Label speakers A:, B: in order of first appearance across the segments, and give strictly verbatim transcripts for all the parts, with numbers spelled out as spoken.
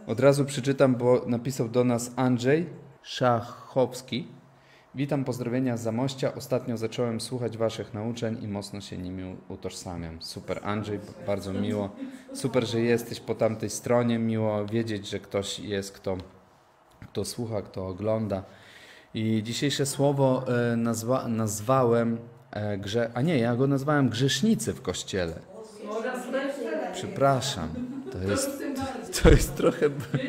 A: Od razu przeczytam, bo napisał do nas Andrzej Szachowski. Witam, pozdrowienia z Zamościa. Ostatnio zacząłem słuchać waszych nauczeń i mocno się nimi utożsamiam. Super, Andrzej, bardzo miło. Super, że jesteś po tamtej stronie. Miło wiedzieć, że ktoś jest, kto, kto słucha, kto ogląda. I dzisiejsze słowo e, nazwa, nazwałem, e, grze, a nie, ja go nazwałem grzesznicy w Kościele. Przepraszam, to jest, to jest trochę...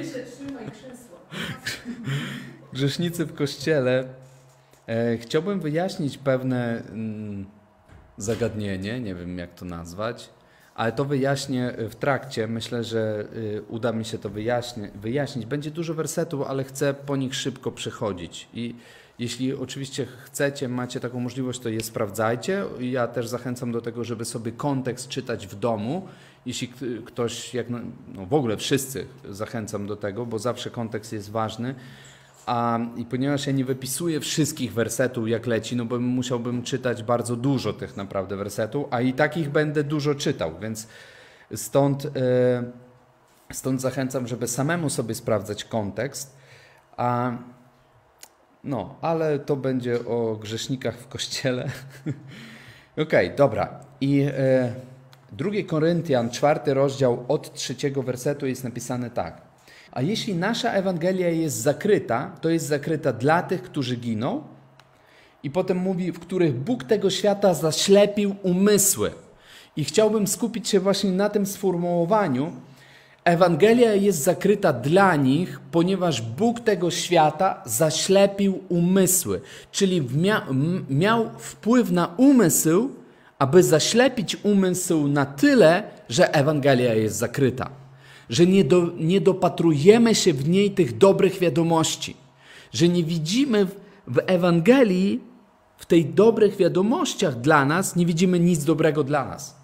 A: Grzesznicy w Kościele. E, chciałbym wyjaśnić pewne mm, zagadnienie, nie wiem jak to nazwać, ale to wyjaśnię w trakcie. Myślę, że y, uda mi się to wyjaśni wyjaśnić. Będzie dużo wersetów, ale chcę po nich szybko przechodzić. I jeśli oczywiście chcecie, macie taką możliwość, to je sprawdzajcie. Ja też zachęcam do tego, żeby sobie kontekst czytać w domu. Jeśli ktoś, jak no, no w ogóle wszyscy zachęcam do tego, bo zawsze kontekst jest ważny. A, I ponieważ ja nie wypisuję wszystkich wersetów jak leci, no bo musiałbym czytać bardzo dużo tych naprawdę wersetów, a i takich będę dużo czytał, więc stąd, e, stąd zachęcam, żeby samemu sobie sprawdzać kontekst. A, no, ale to będzie o grzesznikach w Kościele. Okej, okay, dobra. I e, drugi Koryntian, czwarty rozdział od trzeciego wersetu jest napisane tak. A jeśli nasza Ewangelia jest zakryta, to jest zakryta dla tych, którzy giną. I potem mówi, w których Bóg tego świata zaślepił umysły. I chciałbym skupić się właśnie na tym sformułowaniu. Ewangelia jest zakryta dla nich, ponieważ Bóg tego świata zaślepił umysły. Czyli mia miał wpływ na umysł, aby zaślepić umysł na tyle, że Ewangelia jest zakryta. Że nie, do, nie dopatrujemy się w niej tych dobrych wiadomości. Że nie widzimy w, w Ewangelii, w tych dobrych wiadomościach dla nas, nie widzimy nic dobrego dla nas.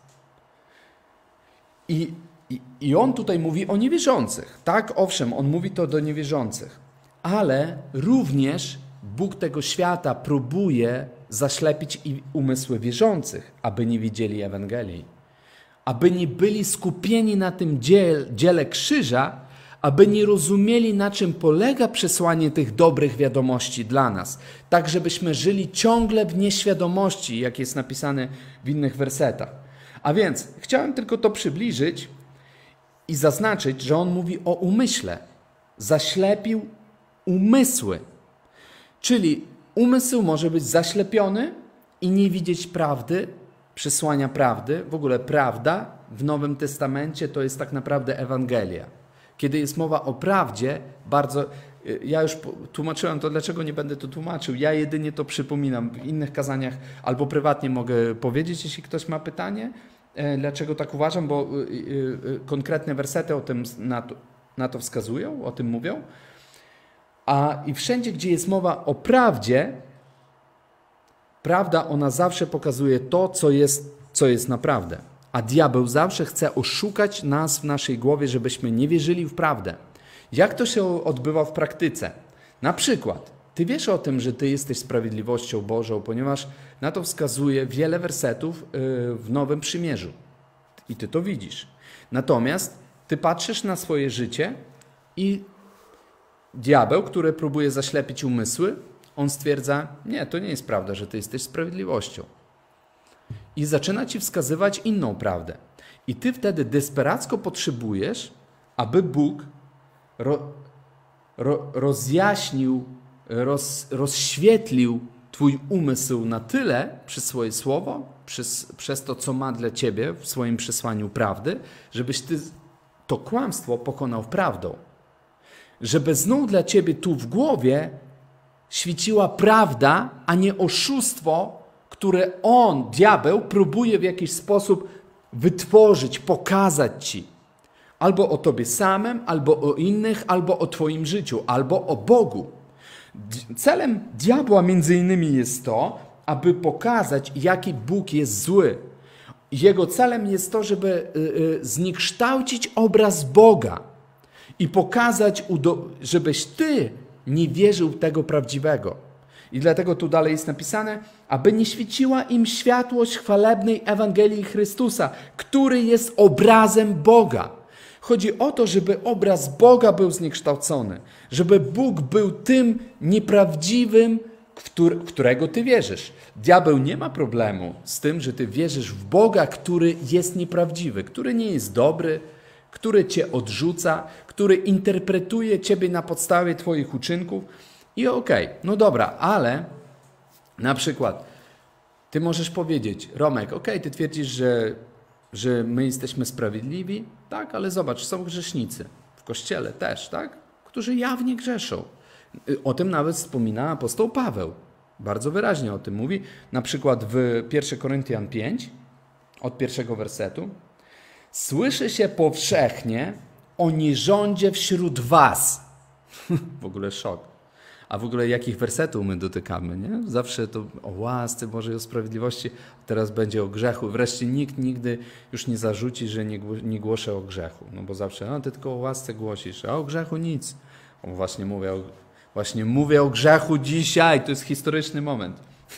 A: I, i, i on tutaj mówi o niewierzących. Tak, owszem, on mówi to do niewierzących. Ale również Bóg tego świata próbuje zaślepić i umysły wierzących, aby nie widzieli Ewangelii. Aby nie byli skupieni na tym dziele krzyża, aby nie rozumieli, na czym polega przesłanie tych dobrych wiadomości dla nas. Tak, żebyśmy żyli ciągle w nieświadomości, jak jest napisane w innych wersetach. A więc chciałem tylko to przybliżyć i zaznaczyć, że on mówi o umyśle. Zaślepił umysły. Czyli umysł może być zaślepiony i nie widzieć prawdy, przesłania prawdy. W ogóle prawda w Nowym Testamencie to jest tak naprawdę Ewangelia. Kiedy jest mowa o prawdzie, bardzo... Ja już tłumaczyłem to, dlaczego nie będę to tłumaczył. Ja jedynie to przypominam. W innych kazaniach albo prywatnie mogę powiedzieć, jeśli ktoś ma pytanie, dlaczego tak uważam, bo konkretne wersety o tym na to, na to wskazują, o tym mówią. A i wszędzie, gdzie jest mowa o prawdzie, prawda, ona zawsze pokazuje to, co jest, co jest naprawdę. A diabeł zawsze chce oszukać nas w naszej głowie, żebyśmy nie wierzyli w prawdę. Jak to się odbywa w praktyce? Na przykład, ty wiesz o tym, że ty jesteś sprawiedliwością Bożą, ponieważ na to wskazuje wiele wersetów w Nowym Przymierzu. I ty to widzisz. Natomiast ty patrzysz na swoje życie i diabeł, który próbuje zaślepić umysły, on stwierdza, nie, to nie jest prawda, że ty jesteś sprawiedliwością. I zaczyna ci wskazywać inną prawdę. I ty wtedy desperacko potrzebujesz, aby Bóg ro, ro, rozjaśnił, roz, rozświetlił twój umysł na tyle przez swoje słowo, przez, przez to, co ma dla ciebie w swoim przesłaniu prawdy, żebyś ty to kłamstwo pokonał prawdą. Żeby znów dla ciebie tu w głowie świeciła prawda, a nie oszustwo, które on, diabeł, próbuje w jakiś sposób wytworzyć, pokazać ci. Albo o tobie samym, albo o innych, albo o twoim życiu, albo o Bogu. Celem diabła między innymi jest to, aby pokazać, jaki Bóg jest zły. Jego celem jest to, żeby zniekształcić obraz Boga i pokazać, żebyś ty nie wierzył tego prawdziwego. I dlatego tu dalej jest napisane, aby nie świeciła im światłość chwalebnej Ewangelii Chrystusa, który jest obrazem Boga. Chodzi o to, żeby obraz Boga był zniekształcony, żeby Bóg był tym nieprawdziwym, w którego ty wierzysz. Diabeł nie ma problemu z tym, że ty wierzysz w Boga, który jest nieprawdziwy, który nie jest dobry, który cię odrzuca, który interpretuje ciebie na podstawie twoich uczynków. I okej, okay, no dobra, ale na przykład ty możesz powiedzieć, Romek, okej, okay, ty twierdzisz, że, że my jesteśmy sprawiedliwi, tak, ale zobacz, są grzesznicy w Kościele też, tak, którzy jawnie grzeszą. O tym nawet wspomina apostoł Paweł. Bardzo wyraźnie o tym mówi. Na przykład w pierwszym Koryntian pięć, od pierwszego wersetu. Słyszy się powszechnie o nierządzie wśród was. W ogóle szok. A w ogóle jakich wersetów my dotykamy, nie? Zawsze to o łasce Bożej, o sprawiedliwości, teraz będzie o grzechu. Wreszcie nikt nigdy już nie zarzuci, że nie, nie głoszę o grzechu. No bo zawsze, no ty tylko o łasce głosisz, a o grzechu nic. O, właśnie mówię o Właśnie mówię o grzechu dzisiaj. To jest historyczny moment.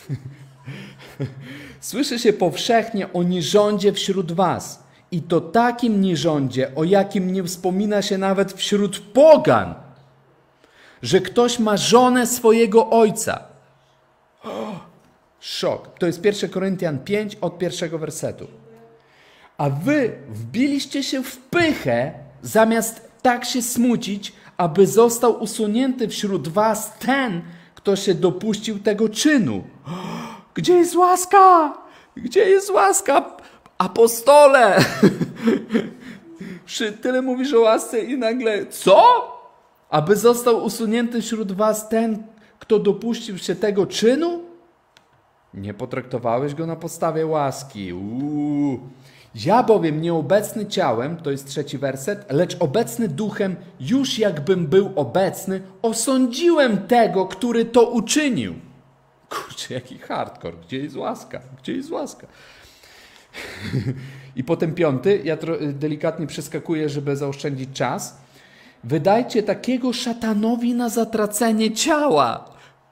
A: Słyszy się powszechnie o nierządzie wśród was. I to takim nierządzie, o jakim nie wspomina się nawet wśród pogan. Że ktoś ma żonę swojego ojca. O, szok. To jest pierwszy Koryntian pięć od pierwszego wersetu. A wy wbiliście się w pychę, zamiast tak się smucić, aby został usunięty wśród was ten, kto się dopuścił tego czynu. Gdzie jest łaska? Gdzie jest łaska? Apostole! Tyle mówisz o łasce i nagle... Co? Aby został usunięty wśród was ten, kto dopuścił się tego czynu? Nie potraktowałeś go na podstawie łaski. Uuu. Ja bowiem nieobecny ciałem, to jest trzeci werset, lecz obecny duchem, już jakbym był obecny, osądziłem tego, który to uczynił. Kurczę, jaki hardcore. Gdzie jest łaska? Gdzie jest łaska? I potem piąty, ja delikatnie przeskakuję, żeby zaoszczędzić czas. Wydajcie takiego szatanowi na zatracenie ciała.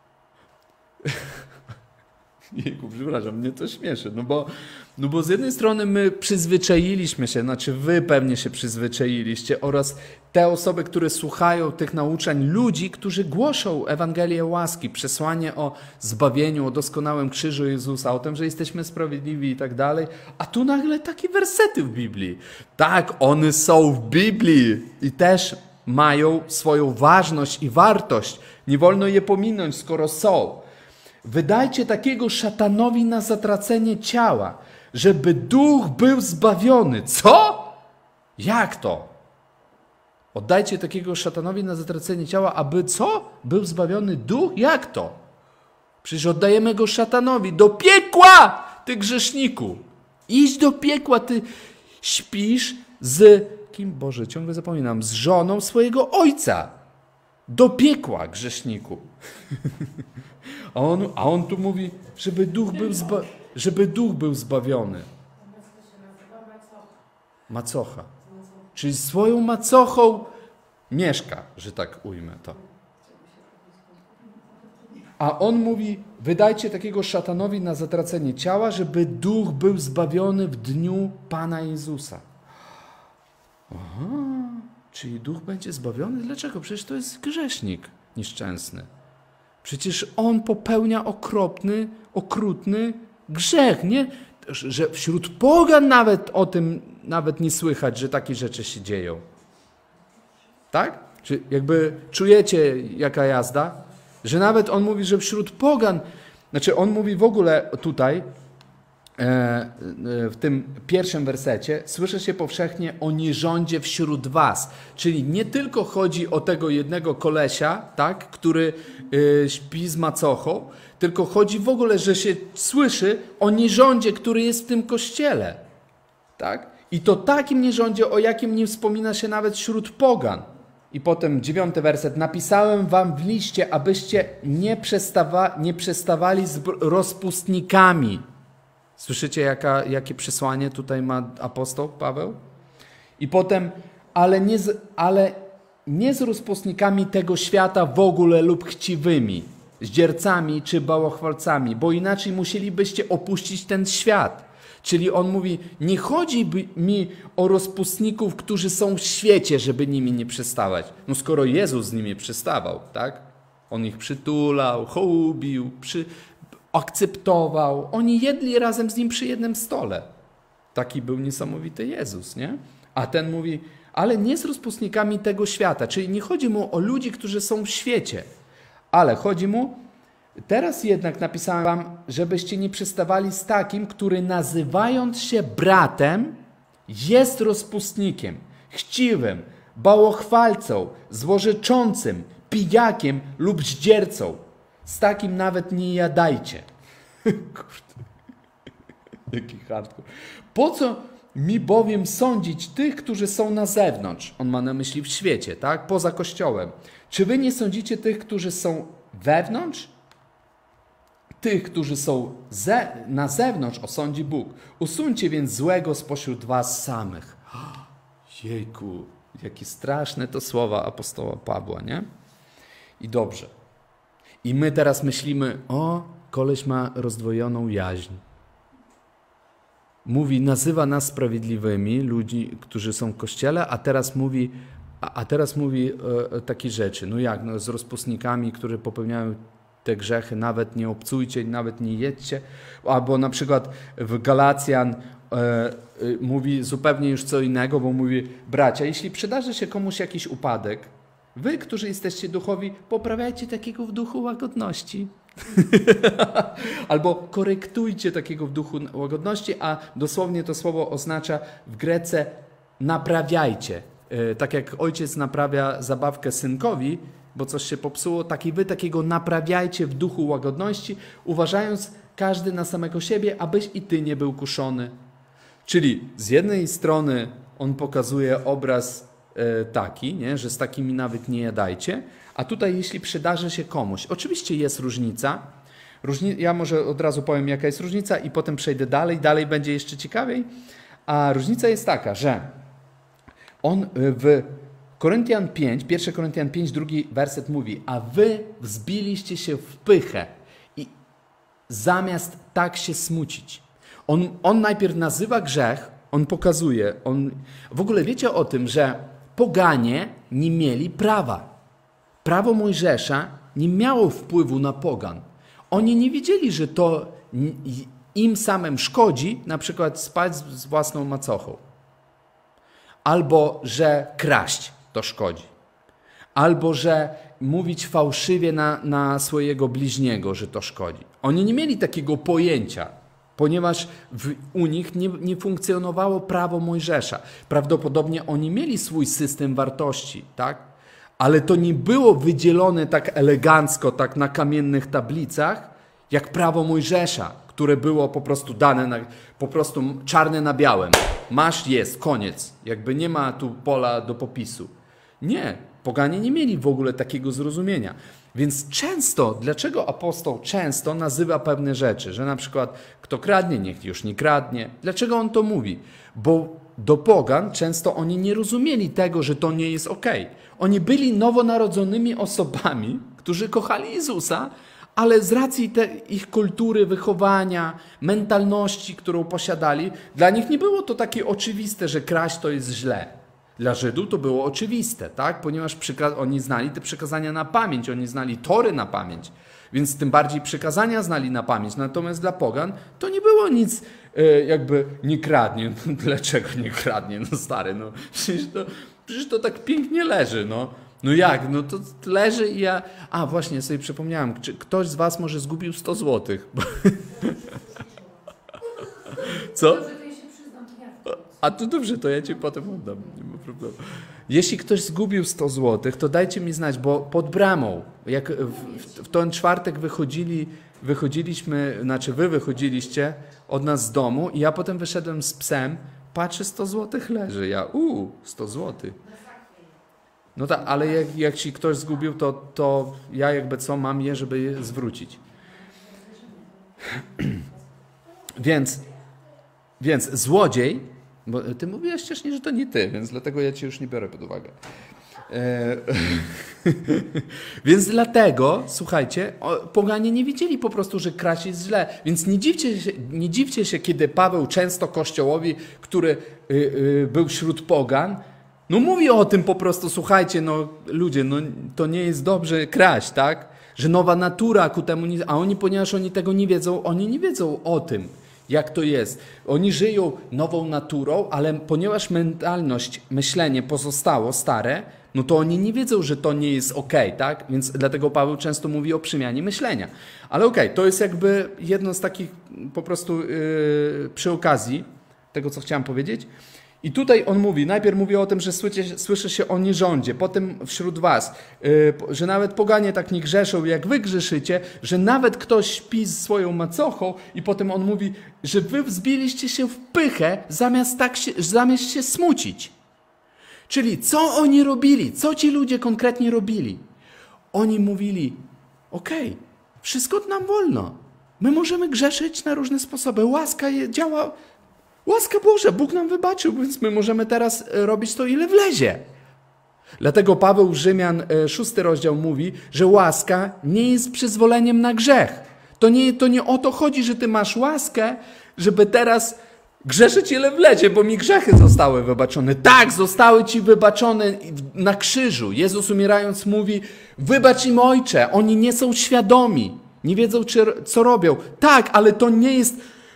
A: Jejku, przepraszam, mnie to śmieszy, no bo, no bo z jednej strony my przyzwyczailiśmy się, znaczy wy pewnie się przyzwyczailiście oraz te osoby, które słuchają tych nauczań, ludzi, którzy głoszą Ewangelię łaski, przesłanie o zbawieniu, o doskonałym krzyżu Jezusa, o tym, że jesteśmy sprawiedliwi i tak dalej, a tu nagle takie wersety w Biblii. Tak, one są w Biblii i też mają swoją ważność i wartość. Nie wolno je pominąć, skoro są. Wydajcie takiego szatanowi na zatracenie ciała, żeby duch był zbawiony. Co? Jak to? Oddajcie takiego szatanowi na zatracenie ciała, aby co? Był zbawiony duch? Jak to? Przecież oddajemy go szatanowi. Do piekła, ty grzeszniku! Idź do piekła, ty śpisz z... Kim? Boże, ciągle zapominam. Z żoną swojego ojca. Do piekła, grzeszniku. A on, a on tu mówi, żeby duch był, zba, żeby duch był zbawiony. Macocha. Czyli swoją macochą mieszka, że tak ujmę to. A on mówi, wydajcie takiego szatanowi na zatracenie ciała, żeby duch był zbawiony w dniu Pana Jezusa. Aha, czyli duch będzie zbawiony? Dlaczego? Przecież to jest grzesznik nieszczęsny. Przecież on popełnia okropny, okrutny grzech, nie? Że wśród pogan nawet o tym nawet nie słychać, że takie rzeczy się dzieją. Tak? Czy jakby czujecie, jaka jazda? Że nawet on mówi, że wśród pogan, znaczy on mówi w ogóle tutaj, w tym pierwszym wersecie, słyszy się powszechnie o nierządzie wśród was. Czyli nie tylko chodzi o tego jednego kolesia, tak, który śpi z macochą, tylko chodzi w ogóle, że się słyszy o nierządzie, który jest w tym kościele. Tak? I to takim nierządzie, o jakim nie wspomina się nawet wśród pogan. I potem dziewiąty werset. Napisałem wam w liście, abyście nie, przestawa, nie przestawali z rozpustnikami. Słyszycie, jaka, jakie przesłanie tutaj ma apostoł Paweł? I potem, ale nie, z, ale nie z rozpustnikami tego świata w ogóle lub chciwymi, zdziercami czy bałochwalcami, bo inaczej musielibyście opuścić ten świat. Czyli on mówi, nie chodzi mi o rozpustników, którzy są w świecie, żeby nimi nie przestawać. No skoro Jezus z nimi przestawał, tak? On ich przytulał, hołubił, przy... akceptował. Oni jedli razem z nim przy jednym stole. Taki był niesamowity Jezus, nie? A ten mówi, ale nie z rozpustnikami tego świata. Czyli nie chodzi mu o ludzi, którzy są w świecie, ale chodzi mu, teraz jednak napisałem wam, żebyście nie przystawali z takim, który nazywając się bratem, jest rozpustnikiem, chciwym, bałochwalcą, złorzeczącym, pijakiem lub zdziercą. Z takim nawet nie jadajcie. Kurde. Jaki hardcore. Po co mi bowiem sądzić tych, którzy są na zewnątrz? On ma na myśli w świecie, tak? Poza Kościołem. Czy wy nie sądzicie tych, którzy są wewnątrz? Tych, którzy są ze, na zewnątrz, osądzi Bóg. Usuńcie więc złego spośród was samych. Jejku, jakie straszne to słowa apostoła Pawła, nie? I dobrze. I my teraz myślimy, o, koleś ma rozdwojoną jaźń. Mówi, nazywa nas sprawiedliwymi, ludzi, którzy są w Kościele, a teraz mówi, a, a teraz mówi e, takie rzeczy. No jak, no, z rozpustnikami, którzy popełniają te grzechy, nawet nie obcujcie, nawet nie jedźcie. Albo na przykład w Galacjan e, e, mówi zupełnie już co innego, bo mówi, bracia, jeśli przydarzy się komuś jakiś upadek, wy, którzy jesteście duchowi, poprawiajcie takiego w duchu łagodności. Albo korektujcie takiego w duchu łagodności, a dosłownie to słowo oznacza w Grece naprawiajcie. E, tak jak ojciec naprawia zabawkę synkowi, bo coś się popsuło, tak i wy takiego naprawiajcie w duchu łagodności, uważając każdy na samego siebie, abyś i ty nie był kuszony. Czyli z jednej strony on pokazuje obraz e, taki, nie, że z takimi nawet nie jadajcie, a tutaj jeśli przydarzy się komuś, oczywiście jest różnica, Różni, ja może od razu powiem jaka jest różnica i potem przejdę dalej, dalej będzie jeszcze ciekawiej, a różnica jest taka, że on w Koryntian pięć, pierwszy Koryntian pięć, drugi werset mówi, a wy wzbiliście się w pychę i zamiast tak się smucić. On, on najpierw nazywa grzech, on pokazuje, on... w ogóle wiecie o tym, że poganie nie mieli prawa. Prawo Mojżesza nie miało wpływu na pogan. Oni nie wiedzieli, że to im samym szkodzi, na przykład spać z własną macochą. Albo, że kraść to szkodzi. Albo, że mówić fałszywie na, na swojego bliźniego, że to szkodzi. Oni nie mieli takiego pojęcia, ponieważ w, u nich nie, nie funkcjonowało prawo Mojżesza. Prawdopodobnie oni mieli swój system wartości, tak? Ale to nie było wydzielone tak elegancko, tak na kamiennych tablicach, jak prawo Mojżesza, które było po prostu dane, na, po prostu czarne na białym. Masz, jest, koniec. Jakby nie ma tu pola do popisu. Nie, poganie nie mieli w ogóle takiego zrozumienia. Więc często, dlaczego apostoł często nazywa pewne rzeczy, że na przykład kto kradnie, niech już nie kradnie. Dlaczego on to mówi? Bo do pogan często oni nie rozumieli tego, że to nie jest okej. Oni byli nowonarodzonymi osobami, którzy kochali Jezusa, ale z racji te, ich kultury, wychowania, mentalności, którą posiadali, dla nich nie było to takie oczywiste, że kraść to jest źle. Dla Żydów to było oczywiste, tak? Ponieważ oni znali te przykazania na pamięć, oni znali Tory na pamięć, więc tym bardziej przykazania znali na pamięć. Natomiast dla pogan to nie było nic e, jakby nie kradnie. No, dlaczego nie kradnie? No stary, no przecież to, przecież to tak pięknie leży, no. No jak? No to leży i ja... A właśnie, sobie przypomniałem, czy ktoś z was może zgubił sto złotych? Co? A to dobrze, to ja ci potem oddam, nie ma problemu. Jeśli ktoś zgubił sto złotych, to dajcie mi znać, bo pod bramą, jak w, w, w ten czwartek wychodzili, wychodziliśmy, znaczy wy wychodziliście od nas z domu i ja potem wyszedłem z psem, patrzę, sto złotych leży. Ja, uuu, sto złotych. No tak, ale jak, jak ci ktoś zgubił, to, to ja jakby co mam je, żeby je zwrócić. Więc, więc złodziej, bo ty mówiłeś wcześniej, że to nie ty, więc dlatego ja cię już nie biorę pod uwagę. E, Więc dlatego, słuchajcie, poganie nie widzieli po prostu, że kraść jest źle. Więc nie dziwcie się, nie dziwcie się kiedy Paweł często Kościołowi, który y, y, był wśród pogan, no mówi o tym po prostu, słuchajcie, no ludzie, no to nie jest dobrze kraść, tak? Że nowa natura ku temu, nie, a oni, ponieważ oni tego nie wiedzą, oni nie wiedzą o tym, jak to jest. Oni żyją nową naturą, ale ponieważ mentalność, myślenie pozostało stare, no to oni nie wiedzą, że to nie jest okej, tak? Więc dlatego Paweł często mówi o przemianie myślenia. Ale okej, to jest jakby jedno z takich po prostu yy, przy okazji tego, co chciałem powiedzieć. I tutaj on mówi, najpierw mówi o tym, że słyszy, słyszy się o nierządzie, potem wśród was, yy, że nawet poganie tak nie grzeszą, jak wy grzeszycie, że nawet ktoś śpi z swoją macochą i potem on mówi, że wy wzbiliście się w pychę, zamiast, tak się, zamiast się smucić. Czyli co oni robili? Co ci ludzie konkretnie robili? Oni mówili, okej, okay, wszystko nam wolno. My możemy grzeszyć na różne sposoby. Łaska je, działa, łaska Boża, Bóg nam wybaczył, więc my możemy teraz robić to, ile wlezie. Dlatego Paweł Rzymian, szósty rozdział mówi, że łaska nie jest przyzwoleniem na grzech. To nie, to nie o to chodzi, że ty masz łaskę, żeby teraz grzeszyć ile wlezie, bo mi grzechy zostały wybaczone. Tak, zostały ci wybaczone na krzyżu. Jezus umierając mówi, wybacz im Ojcze, oni nie są świadomi, nie wiedzą czy, co robią. Tak, ale to nie jest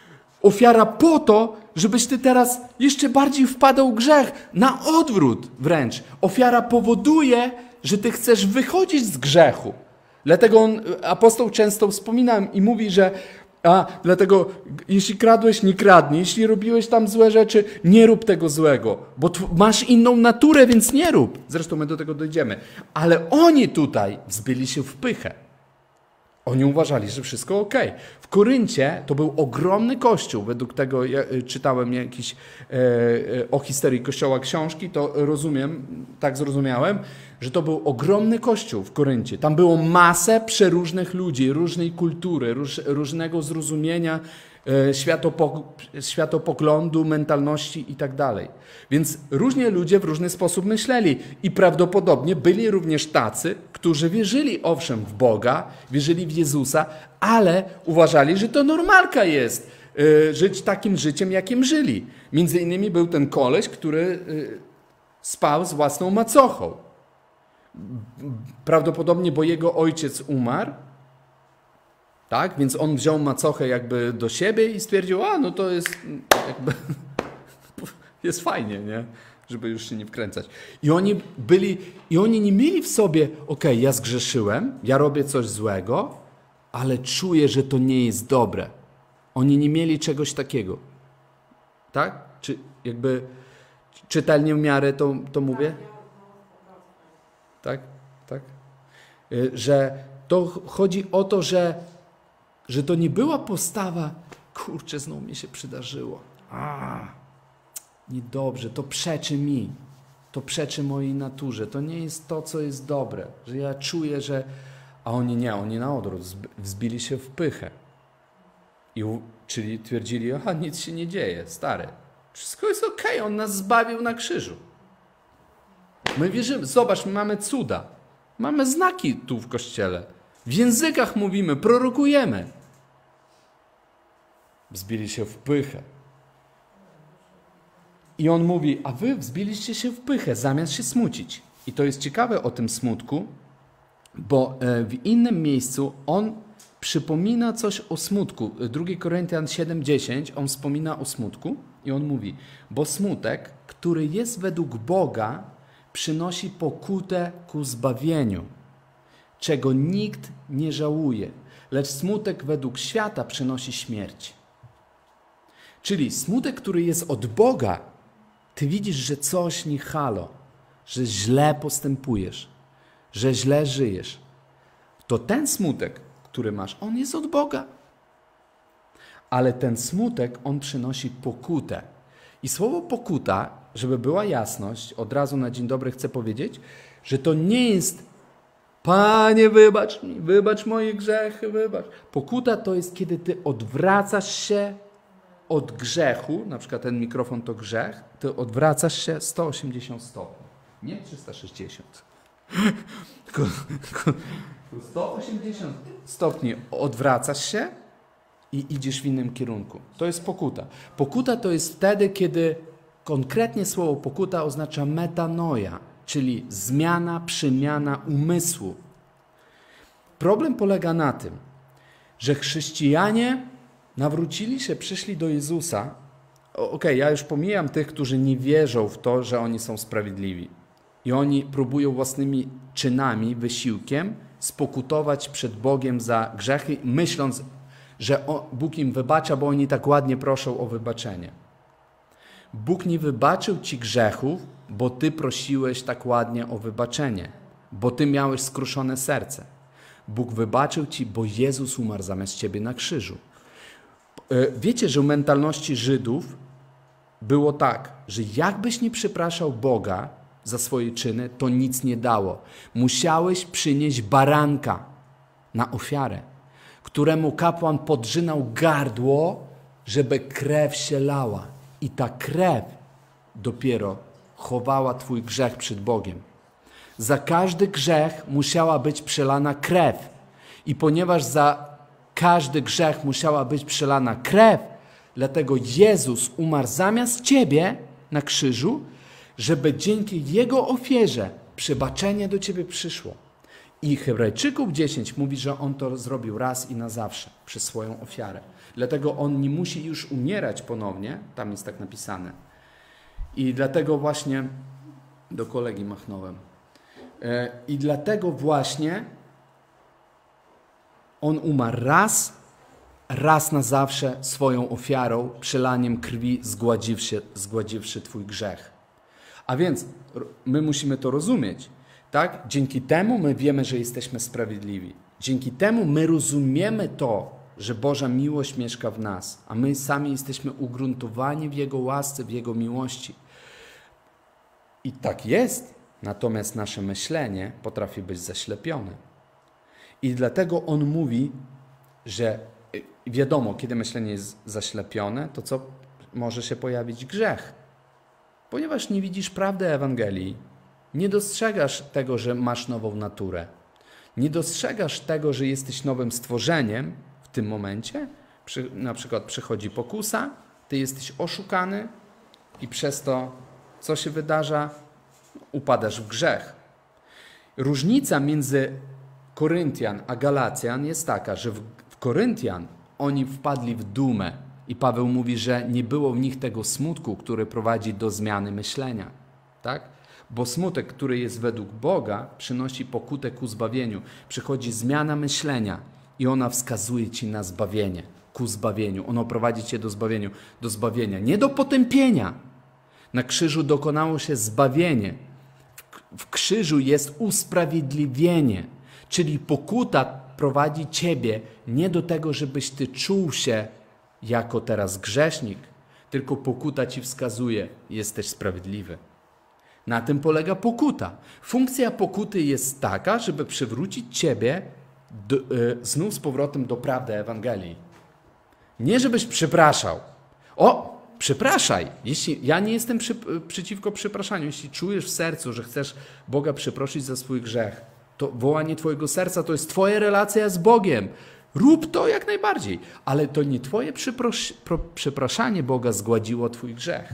A: ofiara po to, żebyś ty teraz jeszcze bardziej wpadał w grzech. Na odwrót wręcz. Ofiara powoduje, że ty chcesz wychodzić z grzechu. Dlatego on, apostoł często wspomina i mówi, że a dlatego, jeśli kradłeś, nie kradnij. Jeśli robiłeś tam złe rzeczy, nie rób tego złego. Bo masz inną naturę, więc nie rób. Zresztą my do tego dojdziemy. Ale oni tutaj wzbyli się w pychę. Oni uważali, że wszystko ok. W Koryncie to był ogromny kościół. Według tego ja czytałem jakiś e, e, o historii kościoła książki, to rozumiem, tak zrozumiałem, że to był ogromny kościół w Koryncie. Tam było masę przeróżnych ludzi, różnej kultury, róż, różnego zrozumienia, e, światopok światopoglądu, mentalności i tak dalej. Więc różni ludzie w różny sposób myśleli i prawdopodobnie byli również tacy, którzy wierzyli owszem w Boga, wierzyli w Jezusa, ale uważali, że to normalka jest y, żyć takim życiem, jakim żyli. Między innymi był ten koleś, który y, spał z własną macochą. Prawdopodobnie, bo jego ojciec umarł, tak? Więc on wziął macochę jakby do siebie i stwierdził, a no to jest jakby jest fajnie, nie? Żeby już się nie wkręcać. I oni byli, i oni nie mieli w sobie, okej, okay, ja zgrzeszyłem, ja robię coś złego, ale czuję, że to nie jest dobre. Oni nie mieli czegoś takiego. Tak? Czy jakby czytelnie w miarę to, to mówię? Tak? Tak? Że to chodzi o to, że, że to nie była postawa, kurczę, znowu mi się przydarzyło. A. Niedobrze, to przeczy mi, to przeczy mojej naturze, to nie jest to, co jest dobre, że ja czuję, że... A oni nie, oni na odwrót, wzbili się w pychę. I, czyli twierdzili, aha, nic się nie dzieje, stary, wszystko jest okej, on nas zbawił na krzyżu. My wierzymy, zobacz, my mamy cuda, mamy znaki tu w kościele, w językach mówimy, prorokujemy. Wzbili się w pychę. I on mówi, a wy wzbiliście się w pychę, zamiast się smucić. I to jest ciekawe o tym smutku, bo w innym miejscu on przypomina coś o smutku. drugi Koryntian siedem dziesięć, on wspomina o smutku i on mówi, bo smutek, który jest według Boga, przynosi pokutę ku zbawieniu, czego nikt nie żałuje, lecz smutek według świata przynosi śmierć. Czyli smutek, który jest od Boga, ty widzisz, że coś nie halo, że źle postępujesz, że źle żyjesz. To ten smutek, który masz, on jest od Boga. Ale ten smutek, on przynosi pokutę. I słowo pokuta, żeby była jasność, od razu na dzień dobry chcę powiedzieć, że to nie jest Panie, wybacz mi, wybacz moje grzechy, wybacz. Pokuta to jest, kiedy ty odwracasz się od grzechu, na przykład ten mikrofon to grzech, ty odwracasz się sto osiemdziesiąt stopni, nie trzysta sześćdziesiąt. sto osiemdziesiąt stopni odwracasz się i idziesz w innym kierunku. To jest pokuta. Pokuta to jest wtedy, kiedy konkretnie słowo pokuta oznacza metanoia, czyli zmiana, przemiana umysłu. Problem polega na tym, że chrześcijanie nawrócili się, przyszli do Jezusa. Okej, okay, ja już pomijam tych, którzy nie wierzą w to, że oni są sprawiedliwi. I oni próbują własnymi czynami, wysiłkiem spokutować przed Bogiem za grzechy, myśląc, że Bóg im wybacza, bo oni tak ładnie proszą o wybaczenie. Bóg nie wybaczył ci grzechów, bo ty prosiłeś tak ładnie o wybaczenie, bo ty miałeś skruszone serce. Bóg wybaczył ci, bo Jezus umarł zamiast ciebie na krzyżu. Wiecie, że w mentalności Żydów było tak, że jakbyś nie przepraszał Boga za swoje czyny, to nic nie dało. Musiałeś przynieść baranka na ofiarę, któremu kapłan podrzynał gardło, żeby krew się lała. I ta krew dopiero chowała twój grzech przed Bogiem. Za każdy grzech musiała być przelana krew. I ponieważ za każdy grzech musiała być przelana krew, dlatego Jezus umarł zamiast ciebie na krzyżu, żeby dzięki Jego ofierze przebaczenie do ciebie przyszło. I Hebrajczyków dziesięć mówi, że On to zrobił raz i na zawsze przez swoją ofiarę. Dlatego On nie musi już umierać ponownie, tam jest tak napisane. I dlatego właśnie, do kolegi machnąłem, i dlatego właśnie On umarł raz, raz na zawsze swoją ofiarą, przelaniem krwi, zgładziwszy, zgładziwszy twój grzech. A więc my musimy to rozumieć, tak? Dzięki temu my wiemy, że jesteśmy sprawiedliwi. Dzięki temu my rozumiemy to, że Boża miłość mieszka w nas, a my sami jesteśmy ugruntowani w Jego łasce, w Jego miłości. I tak jest, natomiast nasze myślenie potrafi być zaślepione. I dlatego On mówi, że wiadomo, kiedy myślenie jest zaślepione, to co może się pojawić? Grzech. Ponieważ nie widzisz prawdy Ewangelii, nie dostrzegasz tego, że masz nową naturę. Nie dostrzegasz tego, że jesteś nowym stworzeniem w tym momencie. Przy, na przykład przychodzi pokusa, ty jesteś oszukany i przez to, co się wydarza, upadasz w grzech. Różnica między Koryntian a Galacjan jest taka, że w, w Koryntian oni wpadli w dumę i Paweł mówi, że nie było w nich tego smutku, który prowadzi do zmiany myślenia. Tak? Bo smutek, który jest według Boga, przynosi pokutę ku zbawieniu. Przychodzi zmiana myślenia i ona wskazuje ci na zbawienie, ku zbawieniu. Ono prowadzi cię do zbawienia, do zbawienia, nie do potępienia. Na krzyżu dokonało się zbawienie. W, w krzyżu jest usprawiedliwienie, czyli pokuta prowadzi ciebie nie do tego, żebyś ty czuł się jako teraz grzesznik, tylko pokuta ci wskazuje, jesteś sprawiedliwy. Na tym polega pokuta. Funkcja pokuty jest taka, żeby przywrócić ciebie do, y, znów z powrotem do prawdy Ewangelii. Nie żebyś przepraszał. O, przepraszaj. Jeśli, ja nie jestem przy, przeciwko przepraszaniu. Jeśli czujesz w sercu, że chcesz Boga przeprosić za swój grzech, to wołanie twojego serca to jest twoja relacja z Bogiem. Rób to jak najbardziej, ale to nie twoje przeproś, pro, przepraszanie Boga zgładziło twój grzech.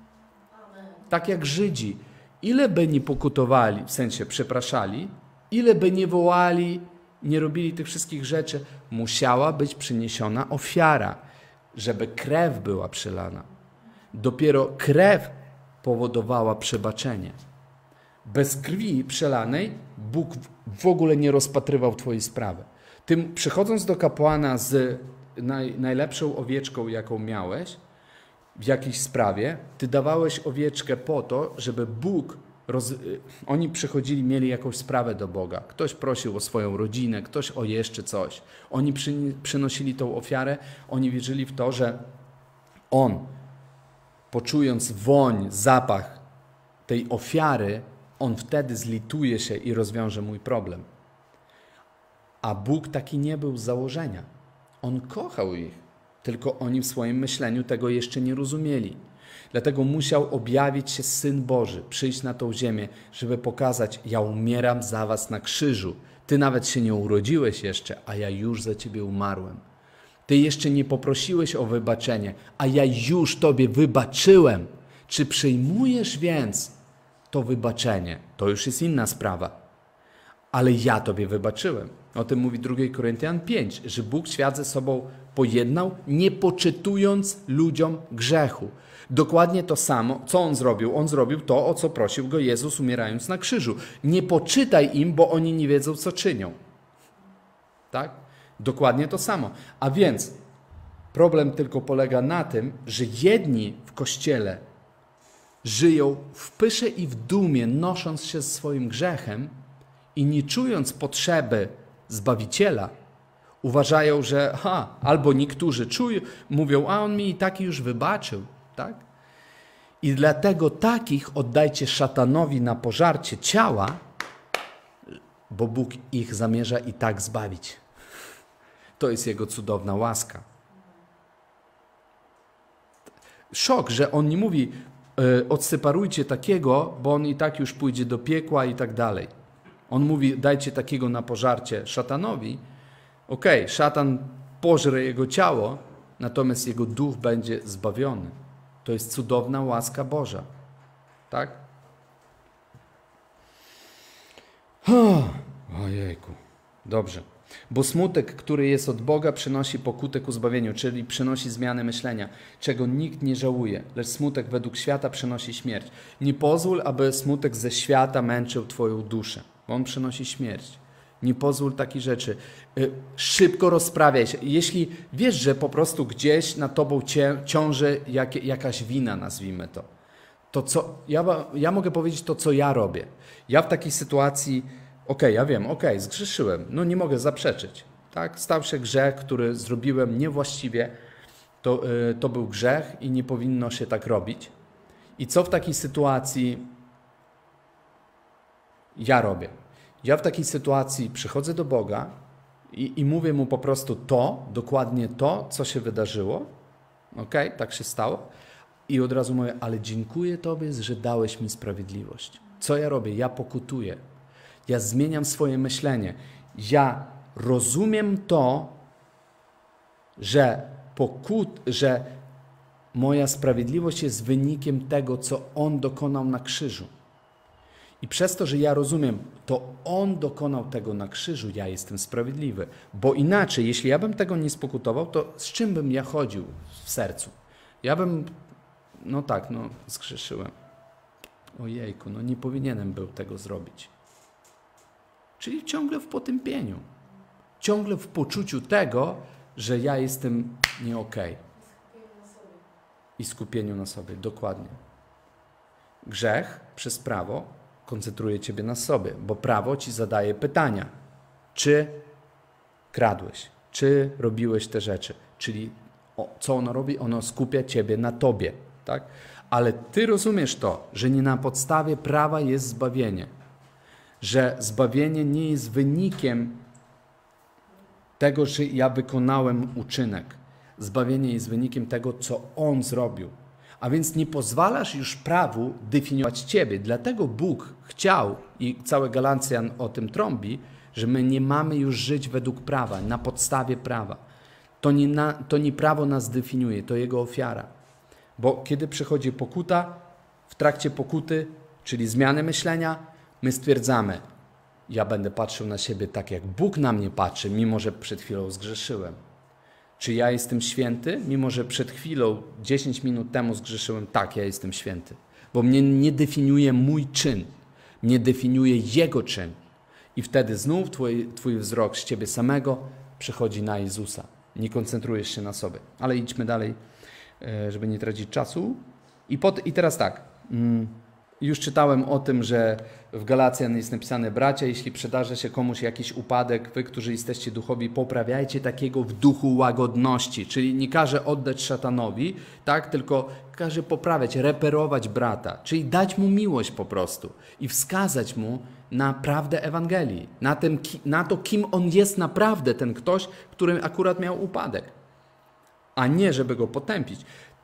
A: Tak jak Żydzi, ile by nie pokutowali, w sensie przepraszali, ile by nie wołali, nie robili tych wszystkich rzeczy, musiała być przyniesiona ofiara, żeby krew była przelana. Dopiero krew powodowała przebaczenie. Bez krwi przelanej Bóg w ogóle nie rozpatrywał twojej sprawy. Tym przychodząc do kapłana z naj, najlepszą owieczką, jaką miałeś, w jakiejś sprawie, ty dawałeś owieczkę po to, żeby Bóg, roz... oni przychodzili, mieli jakąś sprawę do Boga. Ktoś prosił o swoją rodzinę, ktoś o jeszcze coś. Oni przy... przynosili tą ofiarę, oni wierzyli w to, że On, poczując woń, zapach tej ofiary, On wtedy zlituje się i rozwiąże mój problem. A Bóg taki nie był z założenia. On kochał ich, tylko oni w swoim myśleniu tego jeszcze nie rozumieli. Dlatego musiał objawić się Syn Boży, przyjść na tą ziemię, żeby pokazać, ja umieram za was na krzyżu. Ty nawet się nie urodziłeś jeszcze, a ja już za ciebie umarłem. Ty jeszcze nie poprosiłeś o wybaczenie, a ja już tobie wybaczyłem. Czy przyjmujesz więc to wybaczenie? To już jest inna sprawa. Ale ja tobie wybaczyłem. O tym mówi drugi Koryntian pięć, że Bóg świat ze sobą pojednał, nie poczytując ludziom grzechu. Dokładnie to samo, co On zrobił. On zrobił to, o co prosił Go Jezus, umierając na krzyżu. Nie poczytaj im, bo oni nie wiedzą, co czynią. Tak? Dokładnie to samo. A więc problem tylko polega na tym, że jedni w Kościele żyją w pysze i w dumie, nosząc się swoim grzechem i nie czując potrzeby Zbawiciela, uważają, że ha, albo niektórzy czują, mówią, a On mi i tak już wybaczył. Tak? I dlatego takich oddajcie szatanowi na pożarcie ciała, bo Bóg ich zamierza i tak zbawić. To jest Jego cudowna łaska. Szok, że On nie mówi, y, odseparujcie takiego, bo on i tak już pójdzie do piekła i tak dalej. On mówi, dajcie takiego na pożarcie szatanowi. Okej, okay, szatan pożre jego ciało, natomiast jego duch będzie zbawiony. To jest cudowna łaska Boża. Tak? Ojejku. Dobrze. Bo smutek, który jest od Boga, przynosi pokutę ku zbawieniu, czyli przynosi zmianę myślenia, czego nikt nie żałuje, lecz smutek według świata przynosi śmierć. Nie pozwól, aby smutek ze świata męczył twoją duszę, bo on przynosi śmierć. Nie pozwól takich rzeczy. Szybko rozprawiaj się. Jeśli wiesz, że po prostu gdzieś na tobą ciąży jak, jakaś wina, nazwijmy to, to co, ja, ja mogę powiedzieć to, co ja robię. Ja w takiej sytuacji, okej, okay, ja wiem, okej, okay, zgrzeszyłem, no nie mogę zaprzeczyć. Tak? Stał się grzech, który zrobiłem niewłaściwie, to, yy, to był grzech i nie powinno się tak robić. I co w takiej sytuacji ja robię? Ja w takiej sytuacji przychodzę do Boga i, i mówię Mu po prostu to, dokładnie to, co się wydarzyło. Okej, tak się stało. I od razu mówię, ale dziękuję Tobie, że dałeś mi sprawiedliwość. Co ja robię? Ja pokutuję. Ja zmieniam swoje myślenie. Ja rozumiem to, że, pokut, że moja sprawiedliwość jest wynikiem tego, co On dokonał na krzyżu. I przez to, że ja rozumiem, to On dokonał tego na krzyżu, ja jestem sprawiedliwy. Bo inaczej, jeśli ja bym tego nie spokutował, to z czym bym ja chodził w sercu? Ja bym, no tak, no zgrzeszyłem. Ojejku, no nie powinienem był tego zrobić. Czyli ciągle w potępieniu. Ciągle w poczuciu tego, że ja jestem nie okej. I skupieniu na sobie, dokładnie. Grzech przez prawo koncentruje ciebie na sobie, bo prawo ci zadaje pytania. Czy kradłeś? Czy robiłeś te rzeczy? Czyli o, co ono robi? Ono skupia ciebie na tobie. Tak? Ale ty rozumiesz to, że nie na podstawie prawa jest zbawienie. Że zbawienie nie jest wynikiem tego, że ja wykonałem uczynek. Zbawienie jest wynikiem tego, co On zrobił. A więc nie pozwalasz już prawu definiować ciebie. Dlatego Bóg chciał, i cały Galacjan o tym trąbi, że my nie mamy już żyć według prawa, na podstawie prawa. To nie, na, to nie prawo nas definiuje, to Jego ofiara. Bo kiedy przychodzi pokuta, w trakcie pokuty, czyli zmiany myślenia, my stwierdzamy, ja będę patrzył na siebie tak, jak Bóg na mnie patrzy, mimo że przed chwilą zgrzeszyłem. Czy ja jestem święty, mimo że przed chwilą, dziesięć minut temu zgrzeszyłem? Tak, ja jestem święty. Bo mnie nie definiuje mój czyn, mnie definiuje Jego czyn. I wtedy znów twój, twój wzrok z ciebie samego przechodzi na Jezusa. Nie koncentrujesz się na sobie. Ale idźmy dalej, żeby nie tracić czasu. I, pod, i teraz tak. Mm. Już czytałem o tym, że w Galacjan jest napisane, bracia, jeśli przydarzy się komuś jakiś upadek, wy, którzy jesteście duchowi, poprawiajcie takiego w duchu łagodności. Czyli nie każe oddać szatanowi, tak, tylko każe poprawiać, reperować brata. Czyli dać mu miłość po prostu i wskazać mu na prawdę Ewangelii. Na, tym, na to, kim on jest naprawdę, ten ktoś, który akurat miał upadek. A nie, żeby go potępić.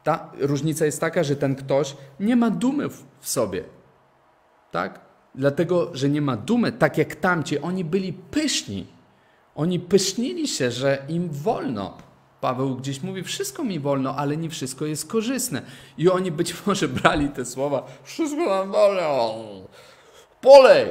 A: Ta różnica jest taka, że ten ktoś nie ma dumy w, w sobie. Tak? Dlatego, że nie ma dumy, tak jak tamci, oni byli pyszni. Oni pysznili się, że im wolno. Paweł gdzieś mówi, wszystko mi wolno, ale nie wszystko jest korzystne. I oni być może brali te słowa, wszystko nam wolno, polej.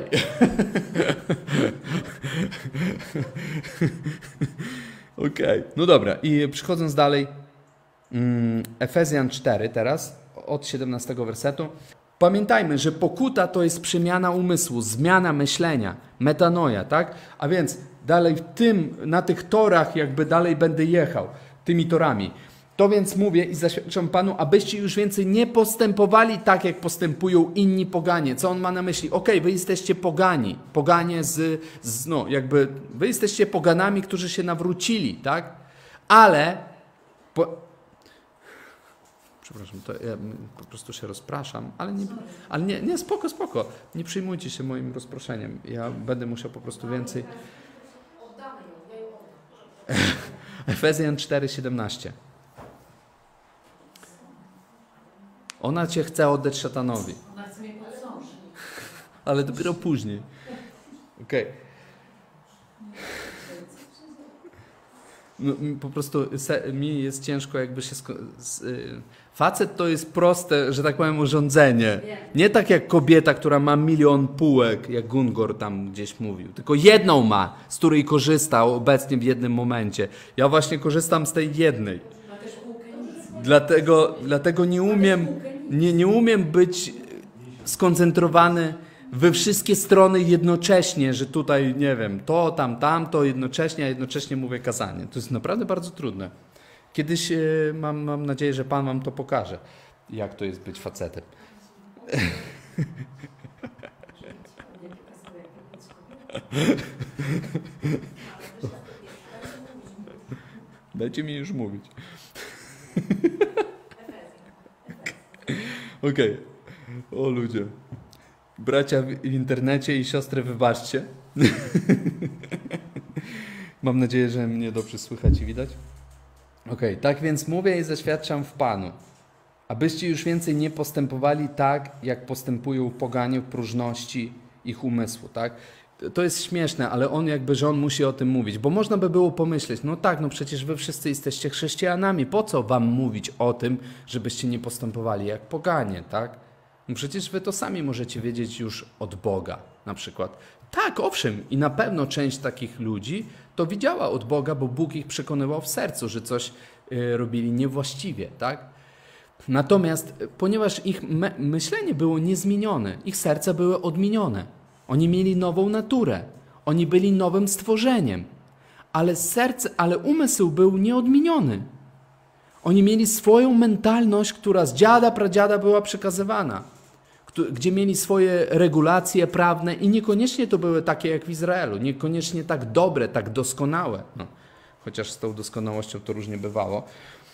A: Okej, okay. No dobra. I przechodząc dalej, Efezjan cztery teraz, od siedemnastego wersetu. Pamiętajmy, że pokuta to jest przemiana umysłu, zmiana myślenia, metanoja, tak? A więc dalej w tym, na tych torach jakby dalej będę jechał, tymi torami. To więc mówię i zaświadczam Panu, abyście już więcej nie postępowali tak, jak postępują inni poganie. Co on ma na myśli? Okej, okay, wy jesteście pogani, poganie z, z, no jakby, wy jesteście poganami, którzy się nawrócili, tak? Ale, po, przepraszam, to ja po prostu się rozpraszam, ale nie, ale nie, nie, spoko, spoko, nie przyjmujcie się moim rozproszeniem. Ja będę musiał po prostu więcej. Efezjan cztery siedemnaście. Ona cię chce oddać szatanowi.
B: Ona chce mnie podsążyć.
A: Ale dopiero później. Okej. Okay. No, po prostu se, mi jest ciężko jakby się... Sko- z, y, facet to jest proste, że tak powiem, urządzenie. Nie tak jak kobieta, która ma milion półek, jak Gungor tam gdzieś mówił. Tylko jedną ma, z której korzysta obecnie w jednym momencie. Ja właśnie korzystam z tej jednej. Dlatego, dlatego nie umiem, nie, nie umiem być skoncentrowany we wszystkie strony jednocześnie, że tutaj, nie wiem, to, tam, tamto, jednocześnie, a jednocześnie mówię kazanie. To jest naprawdę bardzo trudne. Kiedyś yy, mam, mam nadzieję, że Pan wam to pokaże, jak to jest być facetem. Dajcie mi już mówić. Okej. Okay. O ludzie. Bracia w internecie i siostry, wybaczcie. Mam nadzieję, że mnie dobrze słychać i widać. Okej, okay. Tak więc mówię i zaświadczam w Panu, abyście już więcej nie postępowali tak, jak postępują poganie w próżności ich umysłu, tak? To jest śmieszne, ale on jakby, że on musi o tym mówić, bo można by było pomyśleć, no tak, no przecież wy wszyscy jesteście chrześcijanami, po co wam mówić o tym, żebyście nie postępowali jak poganie, tak? No przecież wy to sami możecie wiedzieć już od Boga, na przykład. Tak, owszem, i na pewno część takich ludzi to widziała od Boga, bo Bóg ich przekonywał w sercu, że coś y, robili niewłaściwie, tak? Natomiast, ponieważ ich me- myślenie było niezmienione, ich serca były odmienione, oni mieli nową naturę, oni byli nowym stworzeniem, ale serce, ale umysł był nieodmieniony. Oni mieli swoją mentalność, która z dziada, pradziada była przekazywana, gdzie mieli swoje regulacje prawne i niekoniecznie to były takie jak w Izraelu, niekoniecznie tak dobre, tak doskonałe. No, chociaż z tą doskonałością to różnie bywało.